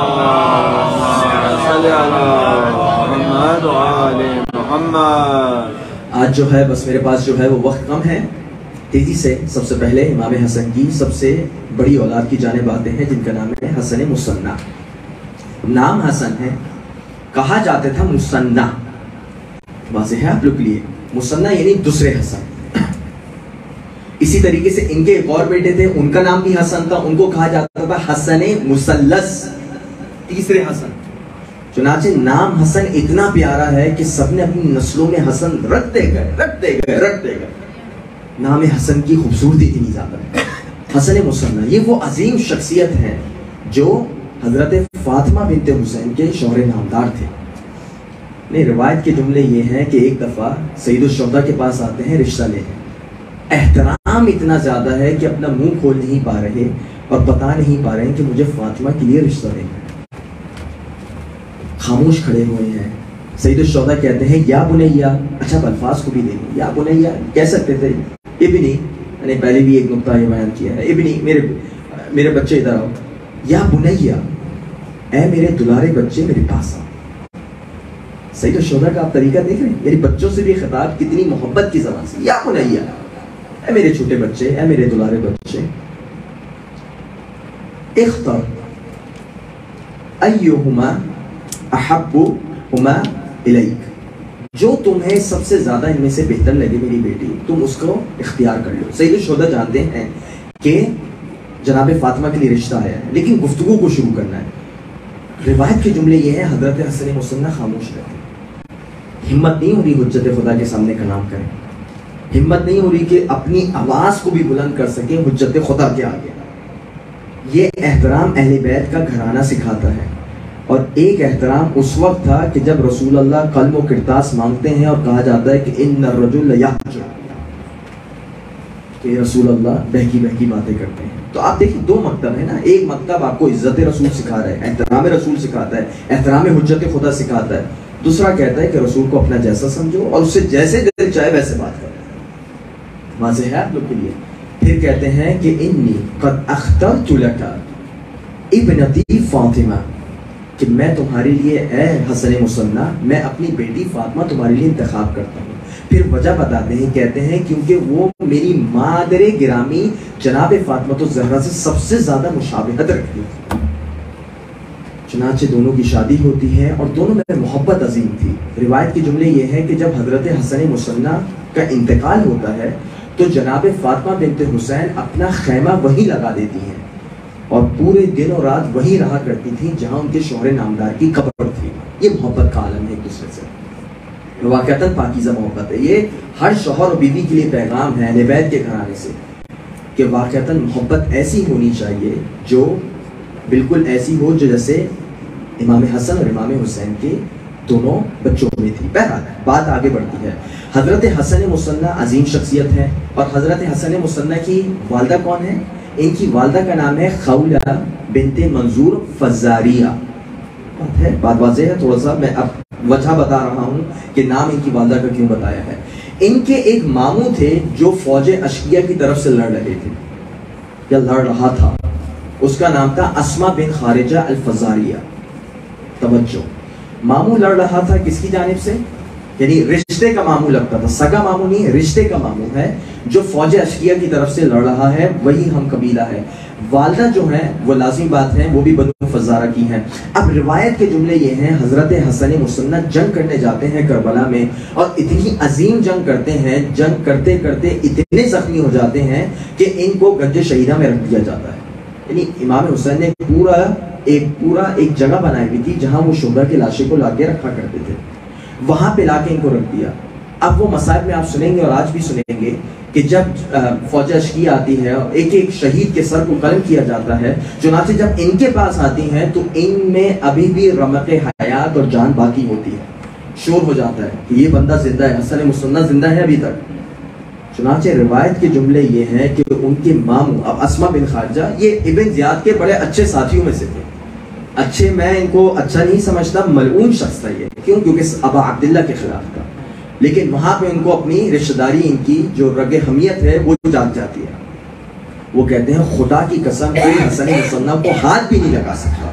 محمد۔ آج جو ہے بس میرے پاس جو ہے وہ وقت کم ہے، تیزی سے سب سے پہلے امام حسن کی سب سے بڑی اولاد کی جانب آتے ہیں جن کا نام ہے حسن مصنع۔ نام حسن ہے، کہا جاتا تھا مصنع، واضح ہے آپ لوگ کے لیے، مصنع یعنی دوسرے حسن۔ اسی طریقے سے ان کے ایک اور بیٹے تھے، ان کا نام بھی حسن تھا، ان کو کہا جاتا تھا حسن مثلث، تیسرے حسن۔ چنانچہ نام حسن اتنا پیارا ہے کہ سب نے اپنی نسلوں میں حسن رکھتے گئے۔ نام حسن کی خوبصورتی اتنی زیادہ ہے۔ حسن مصنع یہ وہ عظیم شخصیت ہے جو حضرت فاطمہ بنت حسین کے شوہر نامدار تھے۔ نہیں، روایت کے جملے یہ ہیں کہ ایک دفعہ سید الشہداء کے پاس آتے ہیں رشتہ لینے، احترام اتنا زیادہ ہے کہ اپنا منہ کھول نہیں پا رہے اور بتا نہیں پا رہے ہیں کہ مجھے فاطمہ کے لیے رشتہ دینا، خاموش کھڑے ہوئے ہیں۔ سید الشہداء کہتے ہیں یا بنیا، اچھا الفاظ کو بھی دیکھیں، یا بنیا کہہ سکتے تھے، ابنی، میں نے پہلے بھی ایک نقطہ یہ بیان کیا ہے، ابنی میرے بچے ادھر آؤ، یا بنیا اے میرے دلارے بچے میرے پاس آؤ۔ سید الشہداء کا آپ طریقہ دیکھ رہے ہیں، میرے بچوں سے بھی خطاب کتنی محبت کی زبان سے، یا بنیا اے میرے چھوٹے بچے، اے میرے دلارے بچے، اختر ایہما احبہما الیک، جو تمہیں سب سے زیادہ ان میں سے بہتر لگے میری بیٹی، تم اس کو اختیار کر لو۔ سید الشہداء جانتے ہیں کہ جناب فاطمہ کے لیے رشتہ آیا ہے، لیکن گفتگو کو شروع کرنا ہے۔ روایت کے جملے یہ ہیں، حضرت حسن مصنع خاموش رہتے، ہمت نہیں ہو رہی حجت خدا کے سامنے کلام کریں، ہمت نہیں ہو رہی کہ اپنی آواز کو بھی بلند کر سکیں حجت خدا کے آگے۔ یہ احترام اہل بیت کا گھرانہ سکھاتا ہے، اور ایک احترام اس وقت تھا کہ جب رسول اللہ قلم و کرتاس مانگتے ہیں اور کہا جاتا ہے کہ ان الرجل یحجر، کہ رسول اللہ بہکی باتیں کرتے ہیں۔ تو آپ دیکھیں دو مکتب ہے نا، ایک مکتب آپ کو عزت رسول سکھا رہا ہے، احترام رسول سکھاتا ہے، احترام حجت خدا سکھاتا ہے، دوسرا کہتا ہے کہ رسول کو اپنا جیسا سمجھو اور اس سے جیسے دل چاہے ویسے بات کرو. واضح ہے آپ لوگ کے لیے. پھر کہتے ہیں کہ انی قد اخترت لک ابنتی فاطمہ، کہ میں تمہارے لیے اے حسن مصنع، میں اپنی بیٹی فاطمہ تمہارے لیے انتخاب کرتا ہوں. پھر وجہ بتاتے ہیں، کہتے ہیں کیونکہ وہ میری مادر گرامی جناب فاطمہ الزہرا سے سب سے زیادہ مشابہت رکھتی ہے. چنانچہ دونوں کی شادی ہوتی ہے اور دونوں میں محبت عظیم تھی. روایت کے جملے یہ ہیں کہ جب حضرت حسن مصنع کا انتقال ہوتا ہے تو جناب فاطمہ بنت حسین اپنا خیمہ وہیں لگا دیتی ہیں اور پورے دن و رات وہیں رہا کرتی تھی جہاں ان کے شوہر نامدار کی قبر تھی. یہ محبت کا عالم ہے ایک دوسرے سے، واقعتاً پاکیزہ محبت ہے. یہ ہر شوہر اور بیوی کے لیے پیغام ہے اہل بیت کے گھرانے سے کہ واقعتاً محبت ایسی ہونی چاہیے جو بالکل ایسی ہو جو جیسے امام حسن اور امام حسین کے دونوں بچوں میں تھی. بہرحال بات آگے بڑھتی ہے. حضرت حسن مصنع عظیم شخصیت ہے اور حضرت حسن مصنع کی والدہ کون ہے؟ ان کی والدہ کا نام ہے خولہ بنت منظور فزاریہ. بات واضح ہے. تھوڑا سا میں اب وجہ بتا رہا ہوں کہ نام ان کی والدہ کا کیوں بتایا ہے. ان کے ایک ماموں تھے جو فوج اشقیہ کی طرف سے لڑ رہے تھے یا لڑ رہا تھا. اس کا نام تھا اسما بن خارجہ الفزاریہ. توجہ، ماموں لڑ رہا تھا کس کی جانب سے؟ یعنی رشتے کا ماموں لگتا تھا، سگا ماموں نہیں، رشتے کا ماموں ہے جو فوج اشقیہ کی طرف سے لڑ رہا ہے، وہی ہم قبیلہ ہے. والدہ جو ہیں وہ لازمی بات ہے وہ بھی بنو فزارہ کی ہیں. اب روایت کے جملے یہ ہیں حضرت حسن مصنع جنگ کرنے جاتے ہیں کربلا میں اور اتنی عظیم جنگ کرتے ہیں، جنگ کرتے کرتے اتنے زخمی ہو جاتے ہیں کہ ان کو گنج شہیدہ میں رکھ دیا جاتا ہے. یعنی امام حسین نے پورا ایک جگہ بنائی ہوئی تھی جہاں وہ شہداء کی لاشیں کو لا کے رکھا کرتے تھے، وہاں پہ لا کے ان کو رکھ دیا. اب وہ مصائب میں آپ سنیں گے اور آج بھی سنیں گے کہ جب فوج اشقیہ آتی ہے اور ایک ایک شہید کے سر کو قلم کیا جاتا ہے، چنانچہ جب ان کے پاس آتی ہیں تو ان میں ابھی بھی رمق حیات اور جان باقی ہوتی ہے. شور ہو جاتا ہے کہ یہ بندہ زندہ ہے، حسن مصنع زندہ ہے ابھی تک. چنانچہ روایت کے جملے یہ ہیں کہ ان کے ماموں اب اسما بن خارجہ یہ ابن زیاد کے بڑے اچھے ساتھیوں میں سے تھے. اچھے، میں ان کو اچھا نہیں سمجھتا، ملعون شخص تھا یہ. کیوں؟ کیونکہ ابا عبداللہ کے خلاف تھا، لیکن وہاں پہ ان کو اپنی رشتہ داری، ان کی جو رگ حمیت ہے وہ جاگ جاتی ہے. وہ کہتے ہیں خدا کی قسم کوئی حسن مصنع کو ہاتھ بھی نہیں لگا سکتا.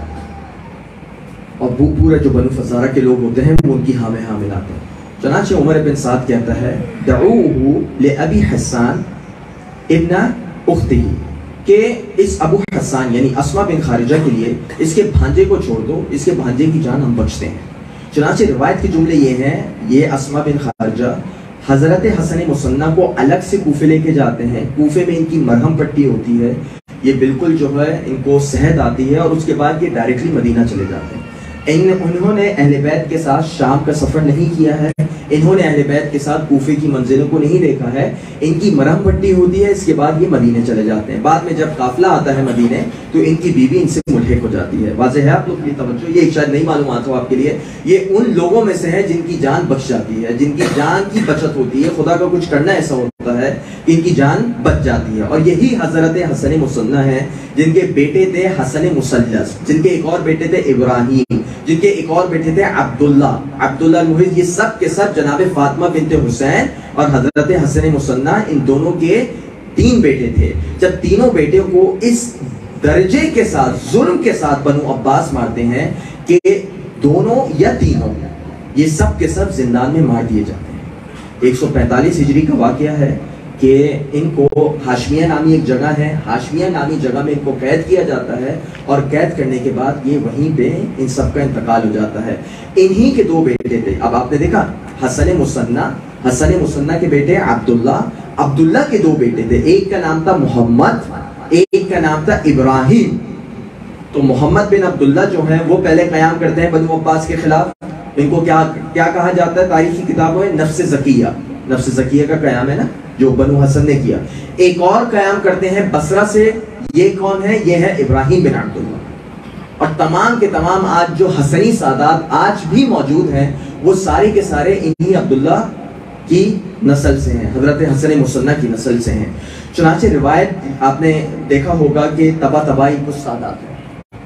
اور وہ پورے جو بنو فزارہ کے لوگ ہوتے ہیں وہ ان کی ہاں میں ہاں ملاتے ہیں. چنانچہ عمر بن سعد کہتا ہے دعوہ لأبی حسان ابن اختہ، کہ اس ابو حسان یعنی اسما بن خارجہ کے لیے اس کے بھانجے کو چھوڑ دو، اس کے بھانجے کی جان ہم بخشتے ہیں. چنانچہ روایت کے جملے یہ ہیں، یہ اسما بن خارجہ حضرت حسن مصنع کو الگ سے کوفے لے کے جاتے ہیں. کوفے میں ان کی مرہم پٹی ہوتی ہے، یہ بالکل جو ہے ان کو صحت آتی ہے اور اس کے بعد یہ ڈائریکٹلی مدینہ چلے جاتے ہیں. انہوں نے اہل بیت کے ساتھ شام کا سفر نہیں کیا ہے، انہوں نے اہل بیت کے ساتھ کوفے کی منزلوں کو نہیں دیکھا ہے. ان کی مرہم پٹی ہوتی ہے، اس کے بعد یہ مدینے چلے جاتے ہیں. بعد میں جب قافلہ آتا ہے مدینے تو ان کی بیوی ان سے ملحق ہو جاتی ہے. واضح ہے آپ لوگ کی توجہ، یہ شاید نہیں معلومات ہو آپ کے لیے. یہ ان لوگوں میں سے ہے جن کی جان بچ جاتی ہے، جن کی جان کی بچت ہوتی ہے. خدا کا کچھ کرنا ایسا ہوتا ہے کہ ان کی جان بچ جاتی ہے. اور یہی حضرت حسن مصنع ہیں جن کے بیٹے تھے حسن مثلث، جن کے ایک اور بیٹے تھے ابراہیم، جن کے ایک اور بیٹے تھے عبداللہ المحیط. یہ سب کے سب جناب فاطمہ بنت حسین اور حضرت حسن مصنع ان دونوں کے 3 بیٹے تھے. جب تینوں بیٹوں کو اس درجے کے ساتھ ظلم کے ساتھ بنو عباس مارتے ہیں کہ دونوں یا تینوں یہ سب کے سب زندان میں مار دیے جاتے ہیں. 145 ہجری کا واقعہ ہے کہ ان کو ہاشمیہ نامی ایک جگہ ہے، ہاشمیہ نامی جگہ میں ان کو قید کیا جاتا ہے اور قید کرنے کے بعد یہ وہیں پہ ان سب کا انتقال ہو جاتا ہے. انہی کے 2 بیٹے تھے. اب آپ نے دیکھا حسن مصنع کے بیٹے عبداللہ کے 2 بیٹے تھے. ایک کا نام تھا محمد، ایک کا نام تھا ابراہیم. تو محمد بن عبداللہ جو ہیں وہ پہلے قیام کرتے ہیں بنو عباس کے خلاف. ان کو کیا کہا جاتا ہے تاریخی کتابوں میں؟ نفس زکیہ کا قیام ہے نا جو بنو حسن نے کیا. ایک اور قیام کرتے ہیں بصرہ سے. یہ کون ہے؟ یہ ہے ابراہیم بن عبداللہ. اور تمام کے تمام آج جو حسنی سادات آج بھی موجود ہیں وہ سارے کے سارے انہی عبداللہ کی نسل سے ہیں، حضرت حسن مصنع کی نسل سے ہیں. چنانچہ روایت آپ نے دیکھا ہوگا کہ تباہی کچھ سادات ہیں.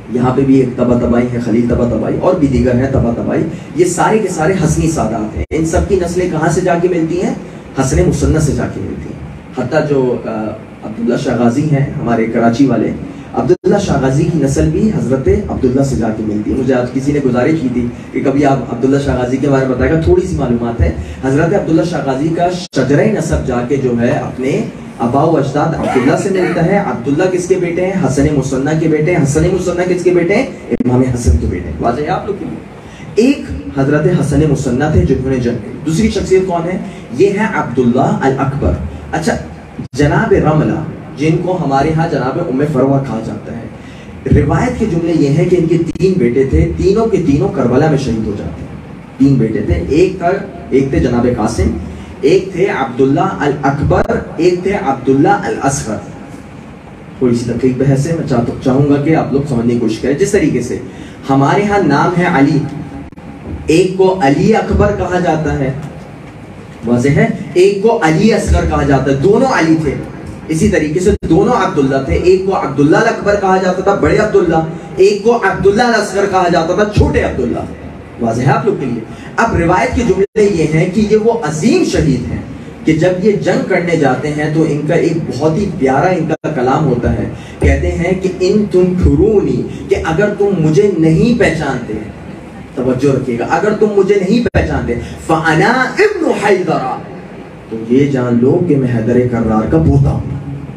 یہاں پہ بھی ایک طباطبائی ہے، خلیل طباطبائی، اور بھی دیگر ہیں طباطبائی. یہ سارے کے سارے حسنی سادات ہیں. ان سب کی نسلیں کہاں سے جا کے ملتی ہیں؟ حسن مسنہ سے جا کے ملتی ہیں. حتیٰ جو عبداللہ شاہ غازی ہیں ہمارے کراچی والے، عبداللہ شاہ غازی کی نسل بھی حضرت عبداللہ سے جا کے ملتی ہے. مجھے آج کسی نے گزارش کی تھی کہ کبھی آپ عبداللہ شاہ غازی کے بارے میں بتائے گا. تھوڑی سی معلومات ہے. حضرت عبداللہ شاہ غازی کا شجرہ نسب جا کے جو ہے اپنے آباء و اجداد عبداللہ سے ملتا ہے. عبداللہ کس کے بیٹے ہیں؟ حسن مسنہ کے بیٹے ہیں. حسن مسنہ کس کے بیٹے ہیں؟ امام حسن کے بیٹے ہیں. واضح ہے آپ لوگ کے لیے. ایک حضرت حسن مسنہ تھے جنہوں نے جنگ کی. دوسری شخصیت کون ہے؟ یہ ہے عبداللہ الاکبر. اچھا، جناب رملہ جن کو ہمارے ہاں جناب ام فروہ کہا جاتا ہے، روایت کے جملے یہ ہیں کہ ان کے 3 بیٹے تھے. تینوں کے تینوں کربلا میں شہید ہو جاتے ہیں. 3 بیٹے تھے. ایک تھے جناب قاسم، ایک تھے عبداللہ الاکبر، ایک تھے عبداللہ الاصغر. تھوڑی سی تحقیق بحث ہے، میں چاہوں گا کہ آپ لوگ سمجھنے کی کوشش کریں. جس طریقے سے ہمارے ہاں نام ہے علی، ایک کو علی اکبر کہا جاتا ہے، واضح ہے، ایک کو علی اصغر کہا جاتا ہے. دونوں علی تھے. اسی طریقے سے دونوں عبداللہ تھے. ایک کو عبداللہ الاکبر کہا جاتا تھا، بڑے عبداللہ، ایک کو عبداللہ الاصغر کہا جاتا تھا، چھوٹے عبداللہ. واضح ہے آپ لوگ کے لیے. اب روایت کے جملے یہ ہیں کہ یہ وہ عظیم شہید ہیں کہ جب یہ جنگ کرنے جاتے ہیں تو ان کا ایک بہت ہی پیارا ان کا کلام ہوتا ہے. کہتے ہیں کہ ان تم پھرونی، کہ اگر تم مجھے نہیں پہچانتے، توجہ رکھیے گا، اگر تم مجھے نہیں پہچانتے، فانا ابن حیدر، تو یہ جان لو کہ میں حیدر کرار کا پوتا ہوں.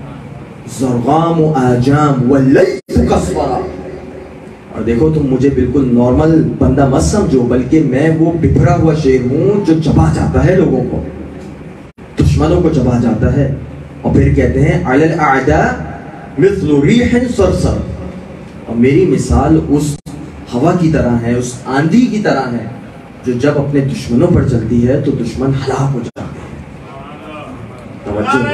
زرغام و آجام واللیث کسفرا. اور دیکھو تم مجھے بالکل نارمل بندہ مت سمجھو، بلکہ میں وہ بکھرا ہوا شیر ہوں جو چبا جاتا ہے لوگوں کو، دشمنوں کو چبا جاتا ہے. اور پھر کہتے ہیں علی الاعداء مثل ریح صرصر، اور میری مثال اس ہوا کی طرح ہے، اس آندھی کی طرح ہے جو جب اپنے دشمنوں پر چلتی ہے تو دشمن ہلاک ہو جاتے ہیں. توجہ.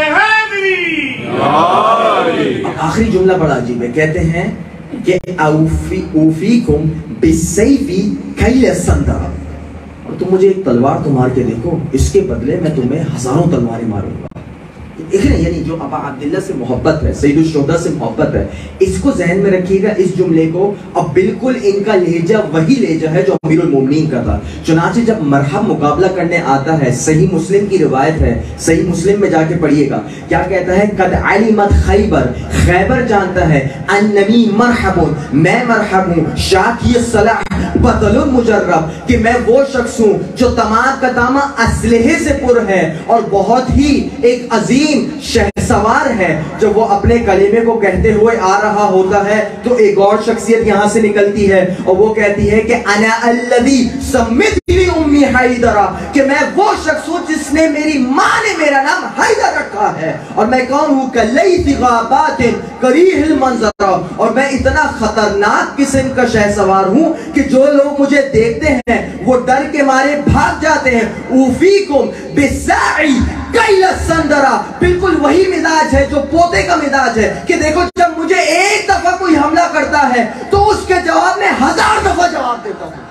آخری جملہ بڑا عجیب ہے. کہتے ہیں کہ اوفیکم بالسیفی کیل السندر، اور تم مجھے ایک تلوار تو مار کے دیکھو، اس کے بدلے میں تمہیں ہزاروں تلواریں ماروں گا. یعنی جو ابا عبداللہ سے محبت ہے، سید الشہداء سے محبت ہے، اس کو ذہن میں رکھیے گا اس جملے کو. اب بالکل ان کا لہجہ وہی لہجہ ہے جو امیر المومنین کا تھا. چنانچہ جب مرحب مقابلہ کرنے آتا ہے، صحیح مسلم کی روایت ہے، صحیح مسلم میں جا کے پڑھیے گا، کیا کہتا ہے؟ قد علمت خیبر، خیبر جانتا ہے، اننی مرحب، میں مرحب ہوں، شاکی الصلاح بطل مجرب، کہ میں وہ شخص ہوں جو تمام کا تمام اسلحے سے پر ہے اور بہت ہی ایک عظیم شہ سوار ہے. جب وہ اپنے کلمے کو کہتے ہوئے آ رہا ہوتا ہے تو ایک اور شخصیت یہاں سے نکلتی ہے اور وہ کہتی ہے کہ انا الذی سمتنی امی حیدرہ، کہ میں وہ شخص ہوں جس نے میری ماں نے میرا نام حیدر رکھا ہے، اور میں کون ہوں؟ کلیث غابات کریہ المنظر، اور میں اتنا خطرناک قسم کا شہ سوار ہوں کہ جو لوگ مجھے دیکھتے ہیں وہ ڈر کے مارے بھاگ جاتے ہیں. اوفیکم بالساعی کیل السندر، بالکل وہی مزاج ہے جو پوتے کا مزاج ہے کہ دیکھو جب مجھے ایک دفعہ کوئی حملہ کرتا ہے تو اس کے جواب میں 1000 دفعہ جواب دیتا ہوں.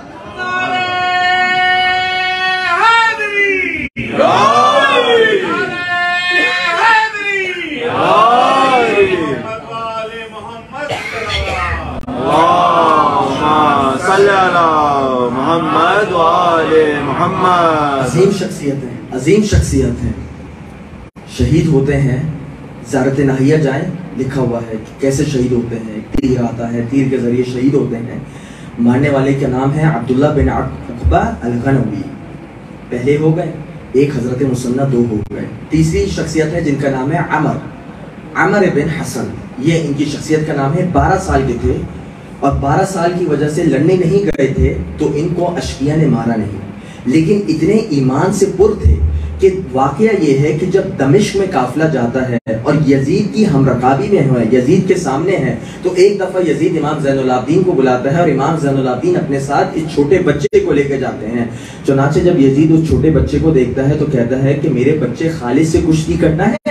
محمد وآل محمد. عظیم شخصیت ہے، عظیم شخصیت ہے. شہید ہوتے ہیں، زیارت ناحیہ جائیں، لکھا ہوا ہے کہ کیسے شہید ہوتے ہیں. تیر آتا ہے، تیر کے ذریعے شہید ہوتے ہیں. مارنے والے کا نام ہے عبداللہ بن عقبہ الغنوی. پہلے ہو گئے، ایک حضرت مسنہ 2 ہو گئے. تیسری شخصیت ہے جن کا نام ہے عمر بن حسن. یہ ان کی شخصیت کا نام ہے. 12 سال کے تھے اور 12 سال کی وجہ سے لڑنے نہیں گئے تھے تو ان کو اشقیہ نے مارا نہیں، لیکن اتنے ایمان سے پر تھے کہ واقعہ یہ ہے کہ جب دمشق میں قافلہ جاتا ہے اور یزید کی ہم رکابی میں ہے، یزید کے سامنے ہے، تو ایک دفعہ یزید امام زین العابدین کو بلاتا ہے اور امام زین العابدین اپنے ساتھ اس چھوٹے بچے کو لے کے جاتے ہیں. چنانچہ جب یزید اس چھوٹے بچے کو دیکھتا ہے تو کہتا ہے کہ میرے بچے خالد سے کشتی کرنا ہے.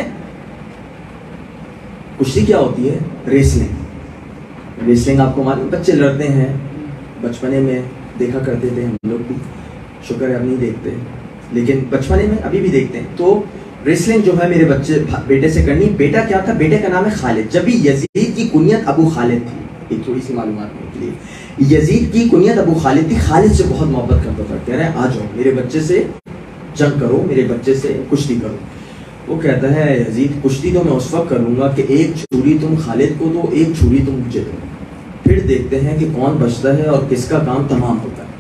کشتی کیا ہوتی ہے؟ ریسلنگ. ریسلنگ آپ کو معلوم، بچے لڑتے ہیں، بچپنے میں دیکھا کرتے تھے ہم لوگ بھی، شکر ہے اب نہیں دیکھتے لیکن بچپنے میں ابھی بھی دیکھتے ہیں. تو ریسلنگ جو ہے میرے بیٹے سے کرنی. بیٹا کیا تھا؟ بیٹے کا نام ہے خالد. جب بھی یزید کی کنیت ابو خالد تھی، ایک تھوڑی سی معلومات کے لیے، یزید کی کنیت ابو خالد تھی، خالد سے بہت محبت کرتا تھا، کہہ رہے ہیں آ جاؤ میرے بچے سے جنگ کرو، میرے بچے سے کشتی کرو۔ وہ کہتا ہے یزید کشتی تو میں اس وقت کروں گا کہ ایک چھری تم خالد کو دو، ایک چھری تم مجھے دو، پھر دیکھتے ہیں کہ کون بچتا ہے اور کس کا کام تمام ہوتا ہے۔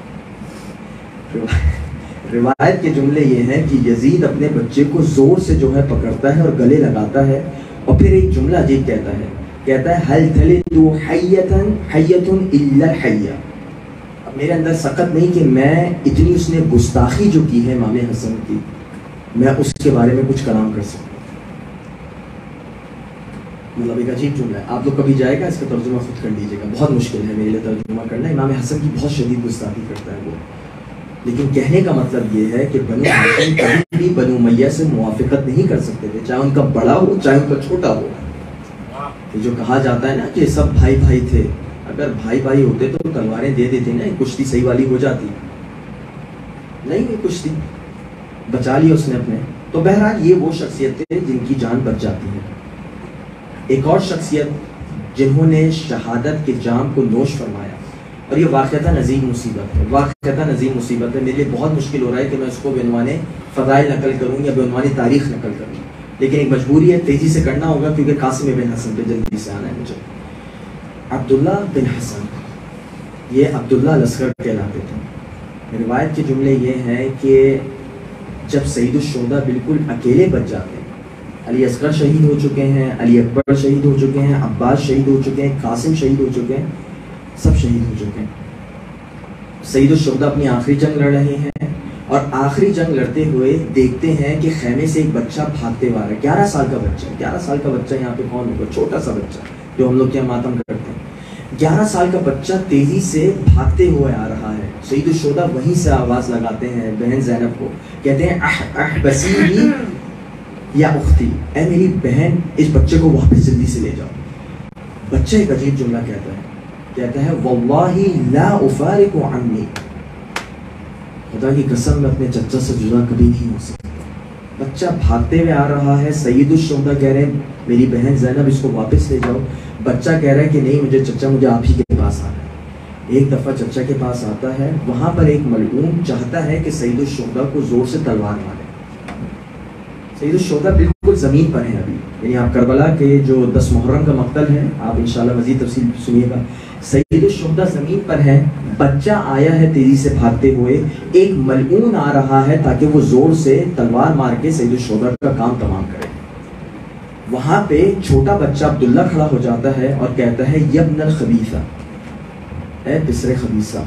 روایت کے جملے یہ ہیں کہ یزید اپنے بچے کو زور سے جو ہے پکڑتا ہے اور گلے لگاتا ہے، اور پھر ایک جملہ عجیب کہتا ہے حل تلد حیۃ الا الحیہ، اب میرے اندر سخت نہیں کہ میں اتنی اس نے گستاخی جو کی ہے امام حسن کی، میں اس کے بارے میں کچھ کلام کر سکتا ہوں۔ مطلب ایک عجیب جملہ ہے، آپ لوگ کبھی جائے گا اس کا ترجمہ خود کر لیجیے گا، بہت مشکل ہے میرے لیے ترجمہ کرنا، امام حسن کی بہت شدید گستاخی کرتا ہے وہ، لیکن کہنے کا مطلب یہ ہے کہ بنو ہاشم کبھی بھی بنو امیہ سے موافقت نہیں کر سکتے تھے، چاہے ان کا بڑا ہو چاہے ان کا چھوٹا ہو۔ یہ جو کہا جاتا ہے نا کہ سب بھائی بھائی تھے، اگر بھائی بھائی ہوتے تو تلواریں دے دیتے نا، کشتی صحیح والی ہو جاتی، نہیں ہوئی کشتی، بچا لی اس نے اپنے۔ تو بہرحال یہ وہ شخصیتیں جن کی جان بچ جاتی ہے۔ ایک اور شخصیت جنہوں نے شہادت کے جام کو نوش فرمایا، اور یہ واقعتاً عظیم مصیبت ہے، واقعتاً عظیم مصیبت ہے، میرے لیے بہت مشکل ہو رہا ہے کہ میں اس کو بعنوان فضائل نقل کروں یا بعنوان تاریخ نقل کروں، لیکن ایک مجبوری ہے، تیزی سے کرنا ہوگا کیونکہ قاسم بن حسن پہ جلدی سے آنا ہے مجھے۔ عبداللہ بن حسن، یہ عبداللہ الاسغر کہلاتے تھے۔ روایت کے جملے یہ ہیں کہ جب سید الشہداء بالکل اکیلے بچ جاتے ہیں، علی اصغر شہید ہو چکے ہیں، علی اکبر شہید ہو چکے ہیں، عباس شہید ہو چکے ہیں، قاسم شہید ہو چکے ہیں، سب شہید ہو چکے ہیں، سید الشہداء اپنی آخری جنگ لڑ رہے ہیں، اور آخری جنگ لڑتے ہوئے دیکھتے ہیں کہ خیمے سے ایک بچہ بھاگتے ہوا ہے، 11 سال کا بچہ، 11 سال کا بچہ یہاں پہ کون ہوگا، چھوٹا سا بچہ جو ہم لوگ کیا ماتم کرتے ہیں، 11 سال کا بچہ تیزی سے بھاگتے ہوئے آ رہا ہے۔ سید الشہداء وہیں سے آواز لگاتے ہیں بہن زینب کو، کہتے ہیں احبسینی یا اختی، اے میری بہن اس بچے کو واپس جلدی سے لے جاؤ۔ بچہ ایک عجیب جملہ کہتا ہے واللہ لا افارق عنی، خدا کی قسم میں اپنے چچا سے جدا کبھی نہیں ہو سکتا۔ بچہ بھاگتے ہوئے آ رہا ہے، سید الشہداء کہہ رہے ہیں میری بہن زینب اس کو واپس لے جاؤ، بچہ کہہ رہا ہے کہ نہیں مجھے چچا، مجھے آپ ہی کے پاس آنا ہے۔ ایک دفعہ چچا کے پاس آتا ہے، وہاں پر ایک ملعون چاہتا ہے کہ سید الشہداء کو زور سے تلوار مارے۔ سید الشہداء بالکل زمین پر ہیں ابھی، یعنی آپ کربلا کے جو 10 محرم کا مقتل ہے، آپ انشاءاللہ مزید تفصیل سنیے گا، سید الشہداء زمین پر ہے، بچہ آیا ہے تیزی سے بھاگتے ہوئے، ایک ملعون آ رہا ہے تاکہ وہ زور سے تلوار مار کے سید الشہداء کا کام تمام کرے۔ وہاں پہ چھوٹا بچہ عبداللہ کھڑا ہو جاتا ہے اور کہتا ہے یبن الخبیثہ، اے بسر خبیثہ،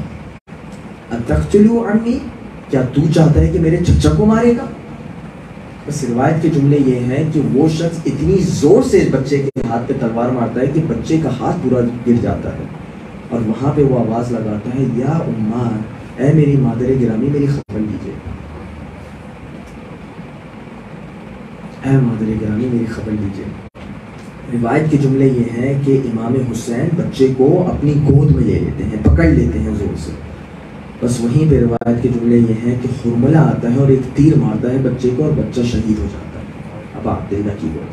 اتقتلوا عنی، کیا تو چاہتا ہے کہ میرے چچا کو مارے گا؟ بس روایت کے جملے یہ ہیں کہ وہ شخص اتنی زور سے بچے کے ہاتھ پہ تلوار مارتا ہے کہ بچے کا ہاتھ پورا گر جاتا ہے، اور وہاں پہ وہ آواز لگاتا ہے یا اماں، اے میری مادر گرامی میری خبر لیجیے، اے مادر گرامی میری خبر لیجیے۔ روایت کے جملے یہ ہیں کہ امام حسین بچے کو اپنی گود میں لے لیتے ہیں، پکڑ لیتے ہیں زور سے۔ بس وہیں پہ روایت کے جملے یہ ہیں کہ خرملہ آتا ہے اور ایک تیر مارتا ہے بچے کو اور بچہ شہید ہو جاتا ہے۔ اب آپ دیکھنا کی ہو،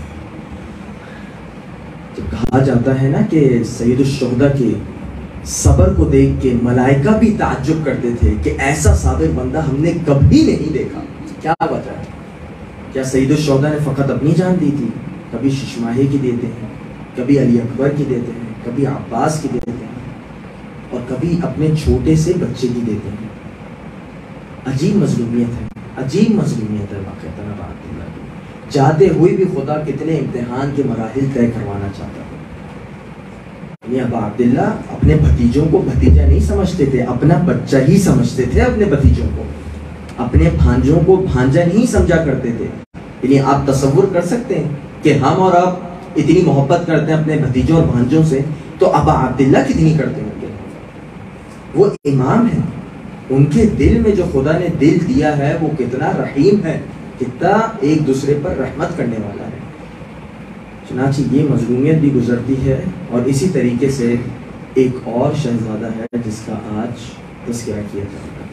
جب کہا جاتا ہے نا کہ سید الشہداء کے صبر کو دیکھ کے ملائکہ بھی تعجب کرتے تھے کہ ایسا صابر بندہ ہم نے کبھی نہیں دیکھا، کیا وجہ ہے؟ کیا سید الشہداء نے فقط اپنی جان دی تھی؟ کبھی ششماہی کی دیتے ہیں، کبھی علی اکبر کی دیتے ہیں، کبھی عباس کی دیتے ہیں، اور کبھی اپنے چھوٹے سے بچے کی دیتے ہیں۔ عجیب مظلومیت ہے، عجیب مظلومیت ہے واقعہ بات کی، جاتے ہوئے بھی خدا کتنے امتحان کے مراحل طے کروانا چاہتا ہے۔ یعنی ابا عبداللہ اپنے بھتیجوں کو بھتیجا نہیں سمجھتے تھے، اپنا بچہ ہی سمجھتے تھے، اپنے بھتیجوں کو، اپنے بھانجوں کو بھانجا نہیں سمجھا کرتے تھے۔ یعنی آپ تصور کر سکتے ہیں کہ ہم اور آپ اتنی محبت کرتے ہیں اپنے بھتیجوں اور بھانجوں سے، تو ابا عبداللہ کتنی کرتے ہوں گے؟ وہ امام ہیں، ان کے دل میں جو خدا نے دل دیا ہے وہ کتنا رحیم ہے، کتنا ایک دوسرے پر رحمت کرنے والا ہے۔ چنانچہ یہ مظلومیت بھی گزرتی ہے، اور اسی طریقے سے ایک اور شہزادہ ہے جس کا آج تذکرہ کیا جائے گا،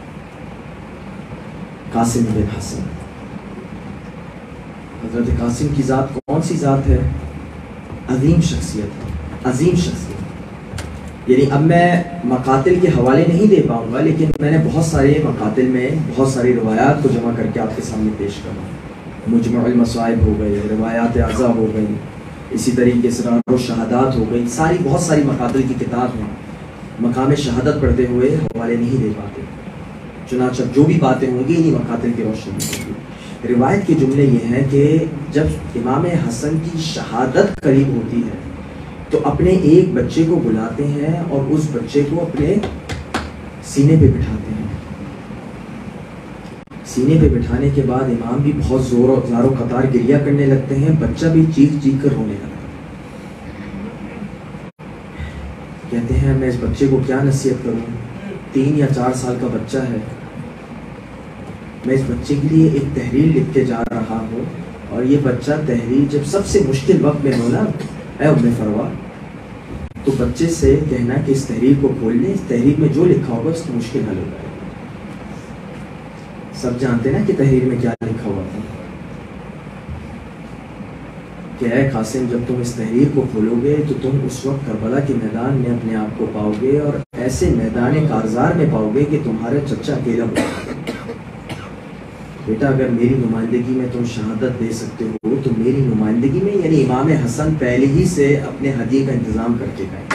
قاسم بن حسن۔ حضرت قاسم کی ذات کون سی ذات ہے؟ عظیم شخصیت ہے، عظیم شخص تھے. یعنی اب میں مقاتل کے حوالے نہیں دے پاؤں گا، لیکن میں نے بہت سارے مقاتل میں بہت ساری روایات کو جمع کر کے آپ کے سامنے پیش کرا. مجمع المصائب ہو گئے، روایات اعضاء ہو گئی، اسی طریقے سے رار و شہادات ہو گئی، بہت ساری مقاتل کی کتاب ہیں. مقام شہادت پڑھتے ہوئے حوالے نہیں دے پاتے، چنانچہ جو بھی باتیں ہوں گی انہیں مقاتل کی روشنی میں ہوں گی. روایت کے جملے یہ ہیں کہ جب امام حسن کی شہادت قریب ہوتی ہے تو اپنے ایک بچے کو بلاتے ہیں اور اس بچے کو اپنے سینے پہ بٹھاتے ہیں. سینے پہ بٹھانے کے بعد امام بھی بہت زور و قطار گریہ کرنے لگتے ہیں، بچہ بھی چیخ چیخ کر رونے لگتا ہے. کہتے ہیں میں اس بچے کو کیا نصیحت کروں، 3 یا 4 سال کا بچہ ہے، میں اس بچے کے لیے ایک تحریر لکھ کے جا رہا ہوں، اور یہ بچہ تحریر جب سب سے مشکل وقت میں ہو نا اے ام فروا، تو بچے سے کہنا کہ اس تحریر کو کھول لیں، اس تحریر میں جو لکھا ہوگا اس کی مشکل حل ہو جائے گا. سب جانتے نا کہ تحریر میں کیا لکھا ہوا تھا کہ اے قاسم جب تم اس تحریر کو کھولو گے تو تم اس وقت کربلا کے میدان میں اپنے آپ کو پاؤ گے، اور ایسے میدان کارزار میں پاؤ گے کہ تمہارا چچا اکیلا ہوگا. بیٹا اگر میری نمائندگی میں تم شہادت دے سکتے ہو تو میری نمائندگی میں، یعنی امام حسن پہلے ہی سے اپنے ہدیے کا انتظام کر کے گئے.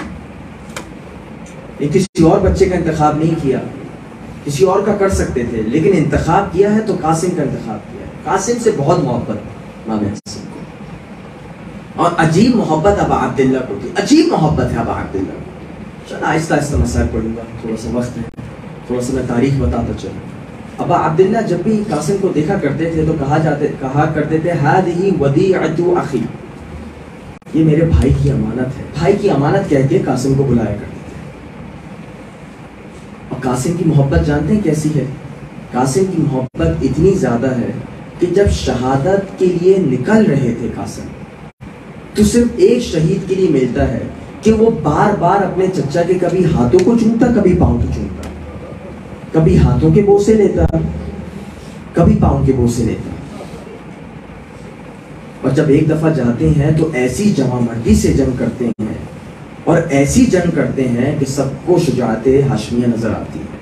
کسی اور بچے کا انتخاب نہیں کیا، کسی اور کا کر سکتے تھے، لیکن انتخاب کیا ہے تو قاسم کا انتخاب کیا ہے. قاسم سے بہت محبت امام حسن کو، اور عجیب محبت ابا عبداللہ کو تھی. عجیب محبت ہے ابا عبداللہ کو. چل آہستہ آہستہ مسائل پڑھوں گا، تھوڑا سا وقت ہے، تھوڑا سا میں تاریخ بتاتا چلوں. ابا عبداللہ جب بھی قاسم کو دیکھا کرتے تھے تو کہا کرتے تھے ہذہ ودیعۃ اخی، یہ میرے بھائی کی امانت ہے. بھائی کی امانت کہہ کے قاسم کو بلایا کرتے تھے. اور قاسم کی محبت جانتے ہیں کیسی ہے؟ قاسم کی محبت اتنی زیادہ ہے کہ جب شہادت کے لیے نکل رہے تھے قاسم، تو صرف ایک شہید کے لیے ملتا ہے کہ وہ بار بار اپنے چچا کے کبھی ہاتھوں کو چومتا، کبھی پاؤں کو چومتا، کبھی ہاتھوں کے بوسے لیتا، کبھی پاؤں کے بوسے لیتا. اور جب ایک دفعہ جاتے ہیں تو ایسی جمع مردی سے جنگ کرتے ہیں، اور ایسی جنگ کرتے ہیں کہ سب کو شجاعت ہاشمیہ نظر آتی ہے.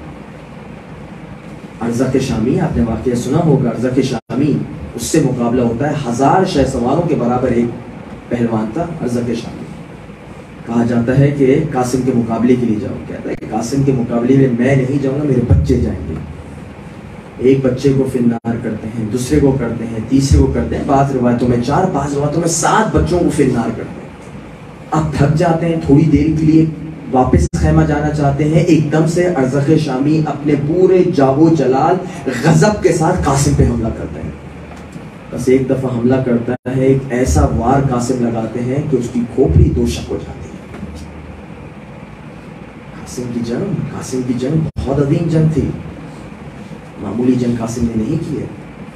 ارزق شامی آپ نے واقعہ سنا ہوگا. ارزق شامی، اس سے مقابلہ ہوتا ہے 1000 شہ سواروں کے برابر ایک پہلوان تھا ارزق شامی. کہا جاتا ہے کہ قاسم کے مقابلے کے لیے جاؤ. کہتا ہے کہ قاسم کے مقابلے میں نہیں جاؤں گا، میرے بچے جائیں گے. ایک بچے کو فنار کرتے ہیں، دوسرے کو کرتے ہیں، تیسرے کو کرتے ہیں، بعض روایتوں میں 4، بعض روایتوں میں 7 بچوں کو فنار کرتے ہیں. اب تھک جاتے ہیں، تھوڑی دیر کے لیے واپس خیمہ جانا چاہتے ہیں. ایک دم سے ارزق شامی اپنے پورے جاو جلال غضب کے ساتھ قاسم پہ حملہ کرتے ہیں. بس ایک دفعہ حملہ کرتا ہے، ایک ایسا وار قاسم لگاتے ہیں کہ اس کی کھوپڑی 2 شق ہو جاتی ہے. قاسم کی جنگ بہت عظیم جنگ تھی، معمولی جنگ قاسم نے نہیں کی ہے.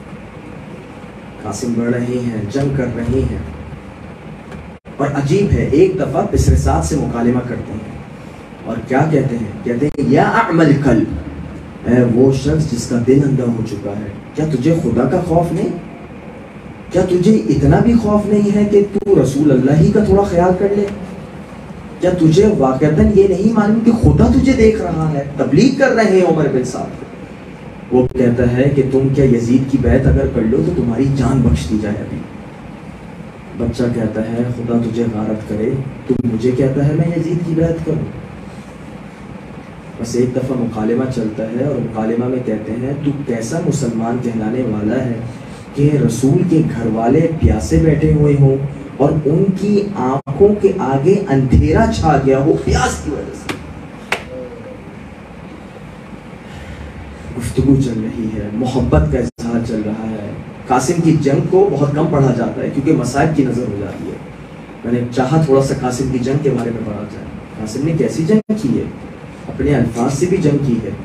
قاسم بڑھ رہے ہیں، جنگ کر رہے ہیں، اور عجیب ہے ایک دفعہ بسر سعد سے مکالمہ کرتے ہیں، اور کیا کہتے ہیں یا اعمل قلب، اے وہ شخص جس کا دل اندھا ہو چکا ہے، کیا تجھے خدا کا خوف نہیں؟ کیا تجھے اتنا بھی خوف نہیں ہے کہ تو رسول اللہ ہی کا تھوڑا خیال کر لے؟ کیا تجھے واقعتاً یہ نہیں معلوم کہ خدا تجھے دیکھ رہا ہے؟ تبلیغ کر رہے ہیں عمر بن سعد. وہ کہتا ہے کہ تم کیا یزید کی بیعت اگر کر لو تو تمہاری جان بخش دی جائے. ابھی بچہ کہتا ہے خدا تجھے غارت کرے، تو مجھے کہتا ہے میں یزید کی بیعت کروں. بس ایک دفعہ مکالمہ چلتا ہے، اور مکالمہ میں کہتے ہیں تو کیسا مسلمان کہلانے والا ہے کہ رسول کے گھر والے پیاسے بیٹھے ہوئے ہوں اور ان کی آنکھوں کے آگے اندھیرا چھا گیا ہو پیاس کی وجہ سے. گفتگو چل رہی ہے، محبت کا اظہار چل رہا ہے. قاسم کی جنگ کو بہت کم پڑھا جاتا ہے کیونکہ مصائب کی نظر ہو جاتی ہے. میں نے چاہا تھوڑا سا قاسم کی جنگ کے بارے میں پڑھا جائے. قاسم نے کیسی جنگ کی ہے؟ اپنے الفاظ سے بھی جنگ کی ہے،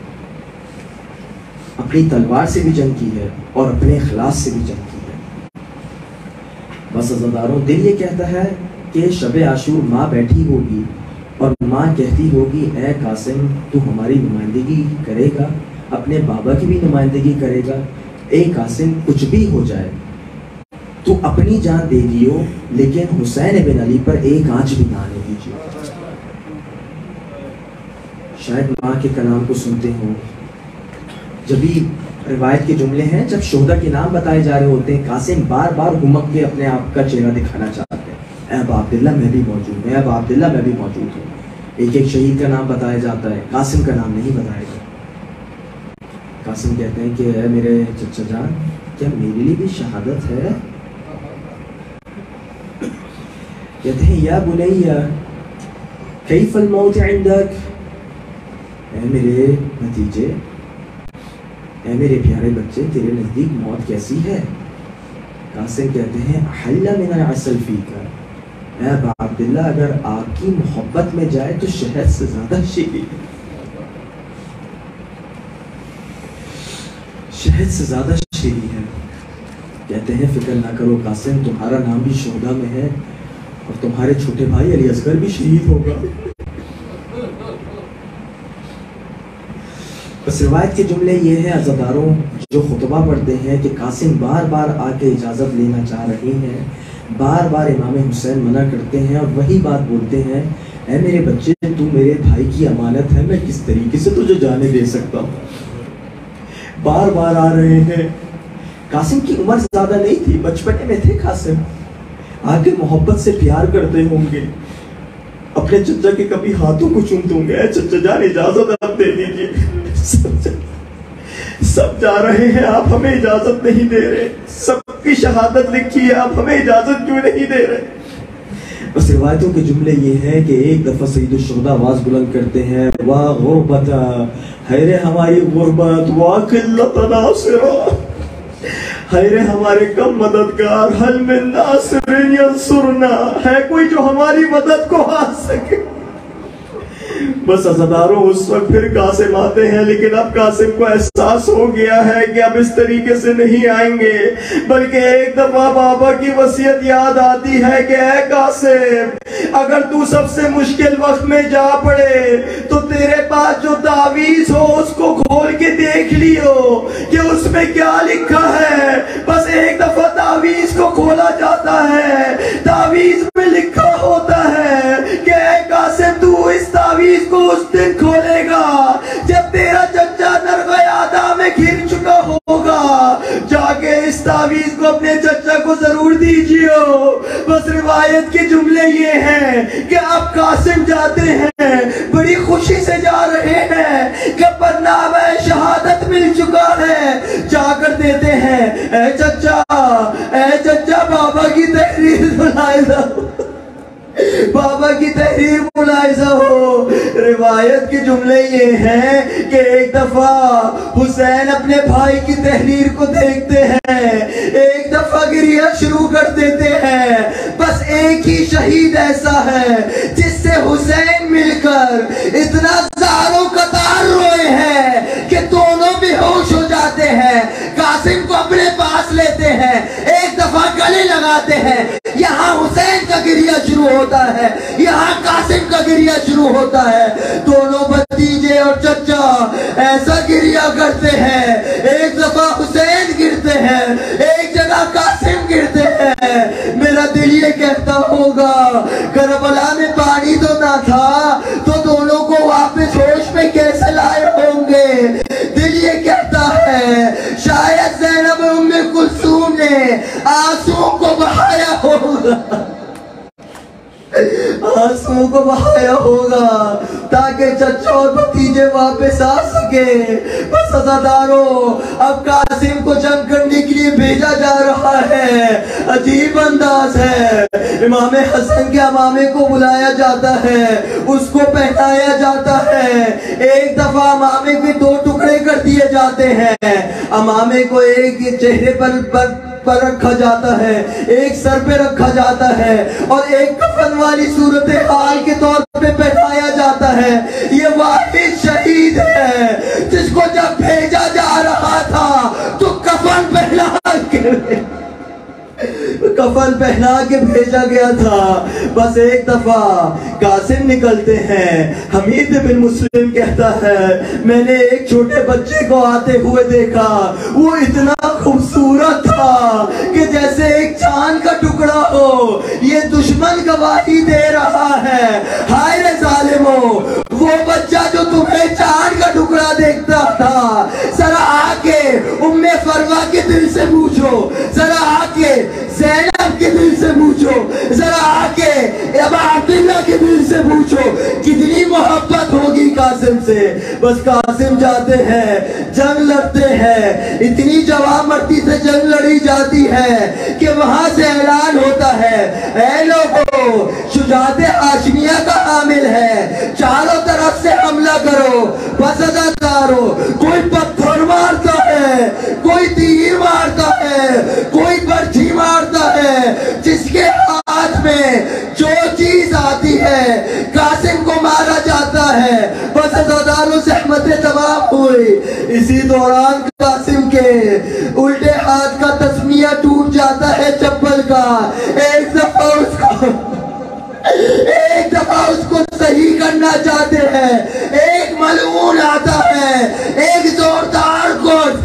اپنی تلوار سے بھی جنگ کی ہے، اور اپنے اخلاص سے بھی جنگ کی ہے. بس عزاداروں، دل یہ کہتا ہے کہ شب عاشور ماں بیٹھی ہوگی اور ماں کہتی ہوگی اے قاسم تو ہماری نمائندگی کرے گا، اپنے بابا کی بھی نمائندگی کرے گا. اے قاسم کچھ بھی ہو جائے، تو اپنی جان دے دیو لیکن حسین بن علی پر ایک آنچ بھی نہ آنے دیجیے۔ شاید ماں کے کلام کو سنتے ہو، جب بھی روایت کے جملے ہیں، جب شہداء کے نام بتائے جا رہے ہوتے ہیں، قاسم بار بار گھمک کے اپنے آپ کا چہرہ دکھانا چاہتے ہیں، اے ابا عبداللہ میں بھی موجود ہوں، اے ابا عبداللہ میں بھی موجود ہوں۔ ایک ایک شہید کا نام بتایا جاتا ہے، قاسم کا نام نہیں بتایا جاتا۔ قاسم کہتے ہیں کہ اے میرے چچا جان، کیا میرے لیے بھی شہادت ہے؟ کہتے ہیں یا بنی کیف الموت عندک، اے میرے بھتیجے، اے میرے پیارے بچے، تیرے نزدیک موت کیسی ہے؟ قاسم کہتے ہیں احل من العسل فیک، اے ابا عبداللہ اگر آپ کی محبت میں جائے تو شہد سے زیادہ شیریں ہے، شہد سے زیادہ شیریں ہے۔ کہتے ہیں فکر نہ کرو قاسم، تمہارا نام بھی شہداء میں ہے اور تمہارے چھوٹے بھائی علی اصغر بھی شہید ہوگا۔ بس روایت کے جملے یہ ہیں عزاداروں جو خطبہ پڑھتے ہیں کہ قاسم بار بار آ کے اجازت لینا چاہ رہے ہیں، بار بار امام حسین منع کرتے ہیں اور وہی بات بولتے ہیں، اے میرے بچے تو میرے بھائی کی امانت ہے، میں کس طریقے سے تجھے جانے دے سکتا ہوں۔ بار بار آ رہے ہیں۔ قاسم کی عمر زیادہ نہیں تھی، بچپنے میں تھے قاسم، آ کے محبت سے پیار کرتے ہوں گے، اپنے چچا کے کبھی ہاتھوں کو چومتے ہوں گے، اے چچا جان اجازت آپ دے دیجیے، سب جا رہے ہیں آپ ہمیں اجازت نہیں دے رہے، سب کی شہادت لکھی ہے آپ ہمیں اجازت کیوں نہیں دے رہے؟ بس روایتوں کے جملے یہ ہیں کہ ایک دفعہ سید الشہداء آواز بلند کرتے ہیں، واہ غربتا، ہے ہماری غربت، واہ قلت ناصرہ، ہے ہمارے کم مددگار، حل من ناصر ینصرنا، ہے کوئی جو ہماری مدد کو آ سکے۔ بس عزاداروں اس وقت پھر قاسم آتے ہیں، لیکن اب قاسم کو احساس ہو گیا ہے کہ اب اس طریقے سے نہیں آئیں گے، بلکہ ایک دفعہ بابا کی وصیت یاد آتی ہے کہ اے قاسم اگر تو سب سے مشکل وقت میں جا پڑے تو تیرے پاس جو تعویذ ہو اس کو کھول کے دیکھ لیو کہ اس میں کیا لکھا ہے۔ بس ایک دفعہ تعویذ کو کھولا جاتا ہے، تعویذ میں لکھا ہوتا ہے کہ اے قاسم تو اس تعویذ کو اس دن کھولے گا جب تیرا چچا نرغیادہ میں گر چکا ہوگا، جا کے اس تعویذ کو اپنے چچا کو ضرور دیجیو۔ بس روایت کے جملے یہ ہیں کہ اب قاسم جاتے ہیں، بڑی خوشی سے جا رہے ہیں کہ پرنامہ شہادت مل چکا ہے، جا کر دیتے ہیں، اے چچا بابا کی تحریر ملاحظہ ہو، بابا کی تحریر ملاحظہ ہو۔ روایت کے جملے یہ ہیں کہ ایک دفعہ حسین اپنے بھائی کی تحریر کو دیکھتے ہیں، ایک دفعہ گریہ شروع کر دیتے ہیں۔ بس ایک ہی شہید ایسا ہے جس سے حسین مل کر اتنا زاروں قطار روئے ہیں کہ دونوں بے ہوش ہو جاتے ہیں، قاسم کو اپنے پاس لیتے ہیں، ایک دفعہ گلے لگاتے ہیں، یہاں حسین کا گریہ شروع ہوتا ہے، یہاں قاسم کا گریہ شروع ہوتا ہے۔ دونوں بھتیجے اور چچا ایسا گریہ کرتے ہیں، ایک دفعہ حسین گرتے ہیں، ایک جگہ قاسم گرتے ہیں۔ میرا دل یہ کہتا ہوگا کربلا میں پانی تو نہ تھا تو دونوں کو واپس ہوش میں کیسے لائے ہوں گے؟ دل یہ کہتا ہے شاید زینب ام کلثوم نے آنسوں کو بہایا ہوگا، آنسوں کو بہایا ہوگا تاکہ چچا اور بھتیجے واپس آ سکے۔ بس عزاداروں اب قاسم کو جنگ کرنے کے لیے بھیجا جا رہا ہے، عجیب انداز ہے۔ امام حسن کے امامے کو بلایا جاتا ہے، اس کو پہنایا جاتا ہے، ایک دفعہ امامے کے دو ٹکڑے کر دیے جاتے ہیں، امامے کو ایک چہرے پر رکھا جاتا ہے، ایک سر پہ رکھا جاتا ہے اور ایک کفن والی صورتحال کے طور پہ پہنایا جاتا ہے۔ یہ واحد شہید ہے جس کو جب بھیجا جا رہا تھا تو کفن پہنا کے بھیجا گیا تھا۔ بس ایک دفعہ قاسم نکلتے ہیں، حمید بن مسلم کہتا ہے میں نے ایک چھوٹے بچے کو آتے ہوئے دیکھا، وہ اتنا خوبصورت تھا کہ جیسے ایک چاند کا ٹکڑا ہو، یہ دشمن گواہی دے رہا ہے، ہائے رے ظالمو، وہ بچہ جو تمہیں چاند کا ٹکڑا دیکھتا تھا، ذرا آ کے ام فروا کے دل سے پوچھو، ذرا آ کے زینب کے دل سے پوچھو، ذرا آ کے ابا عبداللہ کے دل سے پوچھو، کتنی محبت ہوگی قاسم سے۔ بس قاسم جاتے ہیں، جنگ لڑتے ہیں، اتنی جوان مرتی سے جنگ لڑی جاتی ہے کہ وہاں سے اعلان ہوتا ہے، اے لوگو، شجاعت ہاشمیہ کا حامل ہے، چاروں طرف سے حملہ کرو، بس ادارو، کوئی پتھر مارتا ہے، کوئی تیر مارتا ہے، کوئی برچھی مارتا ہے، جس کے ہاتھ میں جو چیز آتی ہے قاسم کو مارا جاتا ہے۔ بس ازاداروں سے احمدیں تمام ہوئی۔ اسی دوران قاسم کے الٹے ہاتھ کا تسمیہ ٹوٹ جاتا ہے چپل کا۔ ایک دفعہ اس کو صحیح کرنا چاہتے ہیں، ایک ملعون آتا ہے، ایک زوردار گوش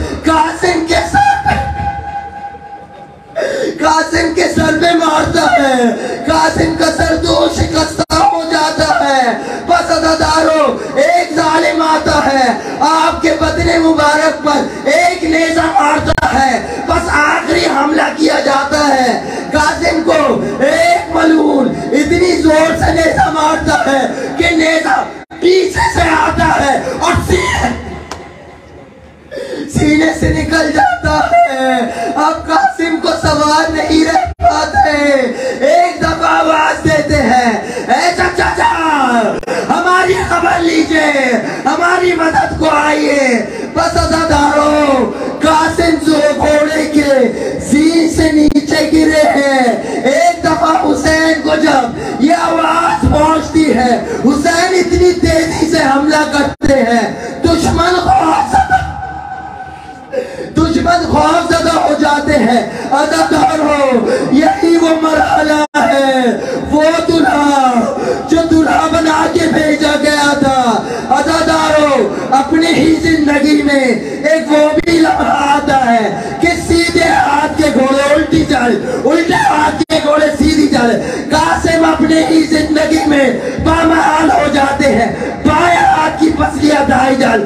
قاسم کے سر میں مارتا ہے، قاسم کا سر دو شکستہ ہو جاتا ہے۔ بس ازاداروں، ایک ظالم آتا ہے، آپ کے بدن مبارک پر ایک نیزہ مارتا ہے، بس آخری حملہ کیا جاتا ہے۔ قاسم کو ایک ملعون اتنی زور سے نیزہ مارتا ہے کہ نیزہ پیچھے سے آتا ہے اور سینے سے نکل جاتا ہے۔ اب قاسم کو سوار نہیں رہ پاتے، ایک دفعہ آواز دیتے ہیں، اے چچا جان، ہماری خبر لیجئے، ہماری مدد کو آئیے۔ بس ازاداروں، قاسم گھوڑے کے زین سے نیچے گرے ہیں۔ ایک دفعہ حسین کو جب یہ آواز پہنچتی ہے، حسین اتنی تیزی سے حملہ کرتے ہیں، دشمن خوف زدہ ہو جاتے ہیں۔ ازاداروں، یہی وہ مرحلہ ہے، وہ دلہا جو دلہا بنا کے بھیجا گیا تھا۔ ازاداروں، اپنے ہی زندگی میں ایک وہ بھی لمحہ آتا ہے کہ سیدھے ہاتھ کے گھوڑے الٹی چل، الٹے ہاتھ کے گھوڑے سیدھی چل۔ قاسم اپنے ہی زندگی میں پامال ہو جاتے ہیں، بائیں ہاتھ کی پسلیاں دائیں چل۔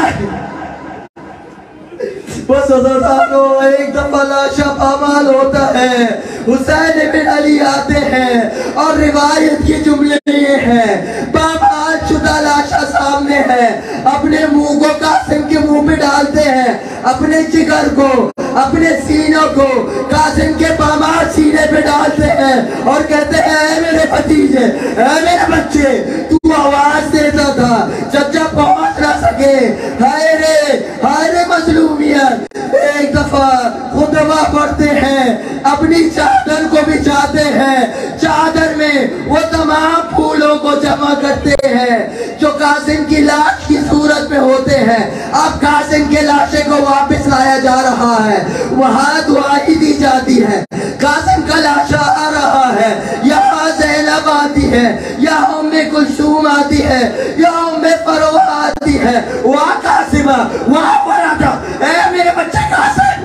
بس ازاداروں، ایک دفعہ لاشا پامال ہوتا ہے، حسین بن علی آتے ہیں اور روایت کی جملے یہ ہیں، پامال شدہ لاشا سامنے ہے، اپنے منہ کو قاسم کے منہ پہ ڈالتے ہیں، اپنے جگر کو، اپنے سینوں کو قاسم کے پامال سینے پہ ڈالتے ہیں اور کہتے ہیں، اے میرے بھتیجے، اے میرے بچے، تو آواز دیتا تھا، چچا پہنچ نہ سکے، ہائے رے مظلومیت۔ ایک دفعہ خطبہ پڑھتے ہیں، اپنی چادر کو بچھاتے ہیں، چادر میں وہ تمام پھولوں کو جمع کرتے ہیں جو قاسم کی لاش کی صورت میں ہوتے ہیں۔ اب قاسم کے لاشے کو واپس لایا جا رہا ہے، وہاں دعائی دی جاتی ہے، قاسم کا لاشا آ رہا ہے، یہاں زینب آتی ہے، یہاں ام کلثوم آتی ہے، یہاں ام فروہ آتی ہے، وہاں قاسمہ، وہاں پڑھا، اے میرے بچے قاسم،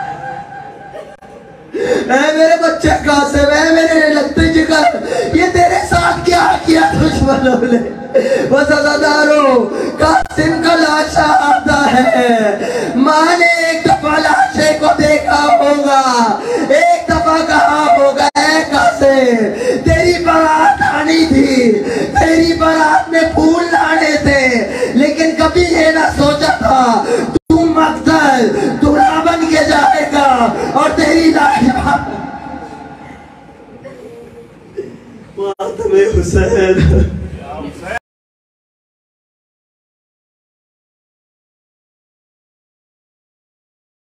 اے میرے بچے قاسم، اے میرے لگتے جگر، یہ تیرے ساتھ کیا کیا دشمنوں نے۔ بس ازاداروں، قاسم کا لاشا آتا ہے، ماں نے ایک دفعہ لاشے کو دیکھا ہوگا، ایک دفعہ کہا ہوگا، اے قاسم، تیری بارات آنی تھی، تیری بارات میں پھول لانے تھے، لیکن کبھی یہ نہ سوچا تھا تو مقتل دلہا بن کے جائے گا اور تیری لاش ماتم حسین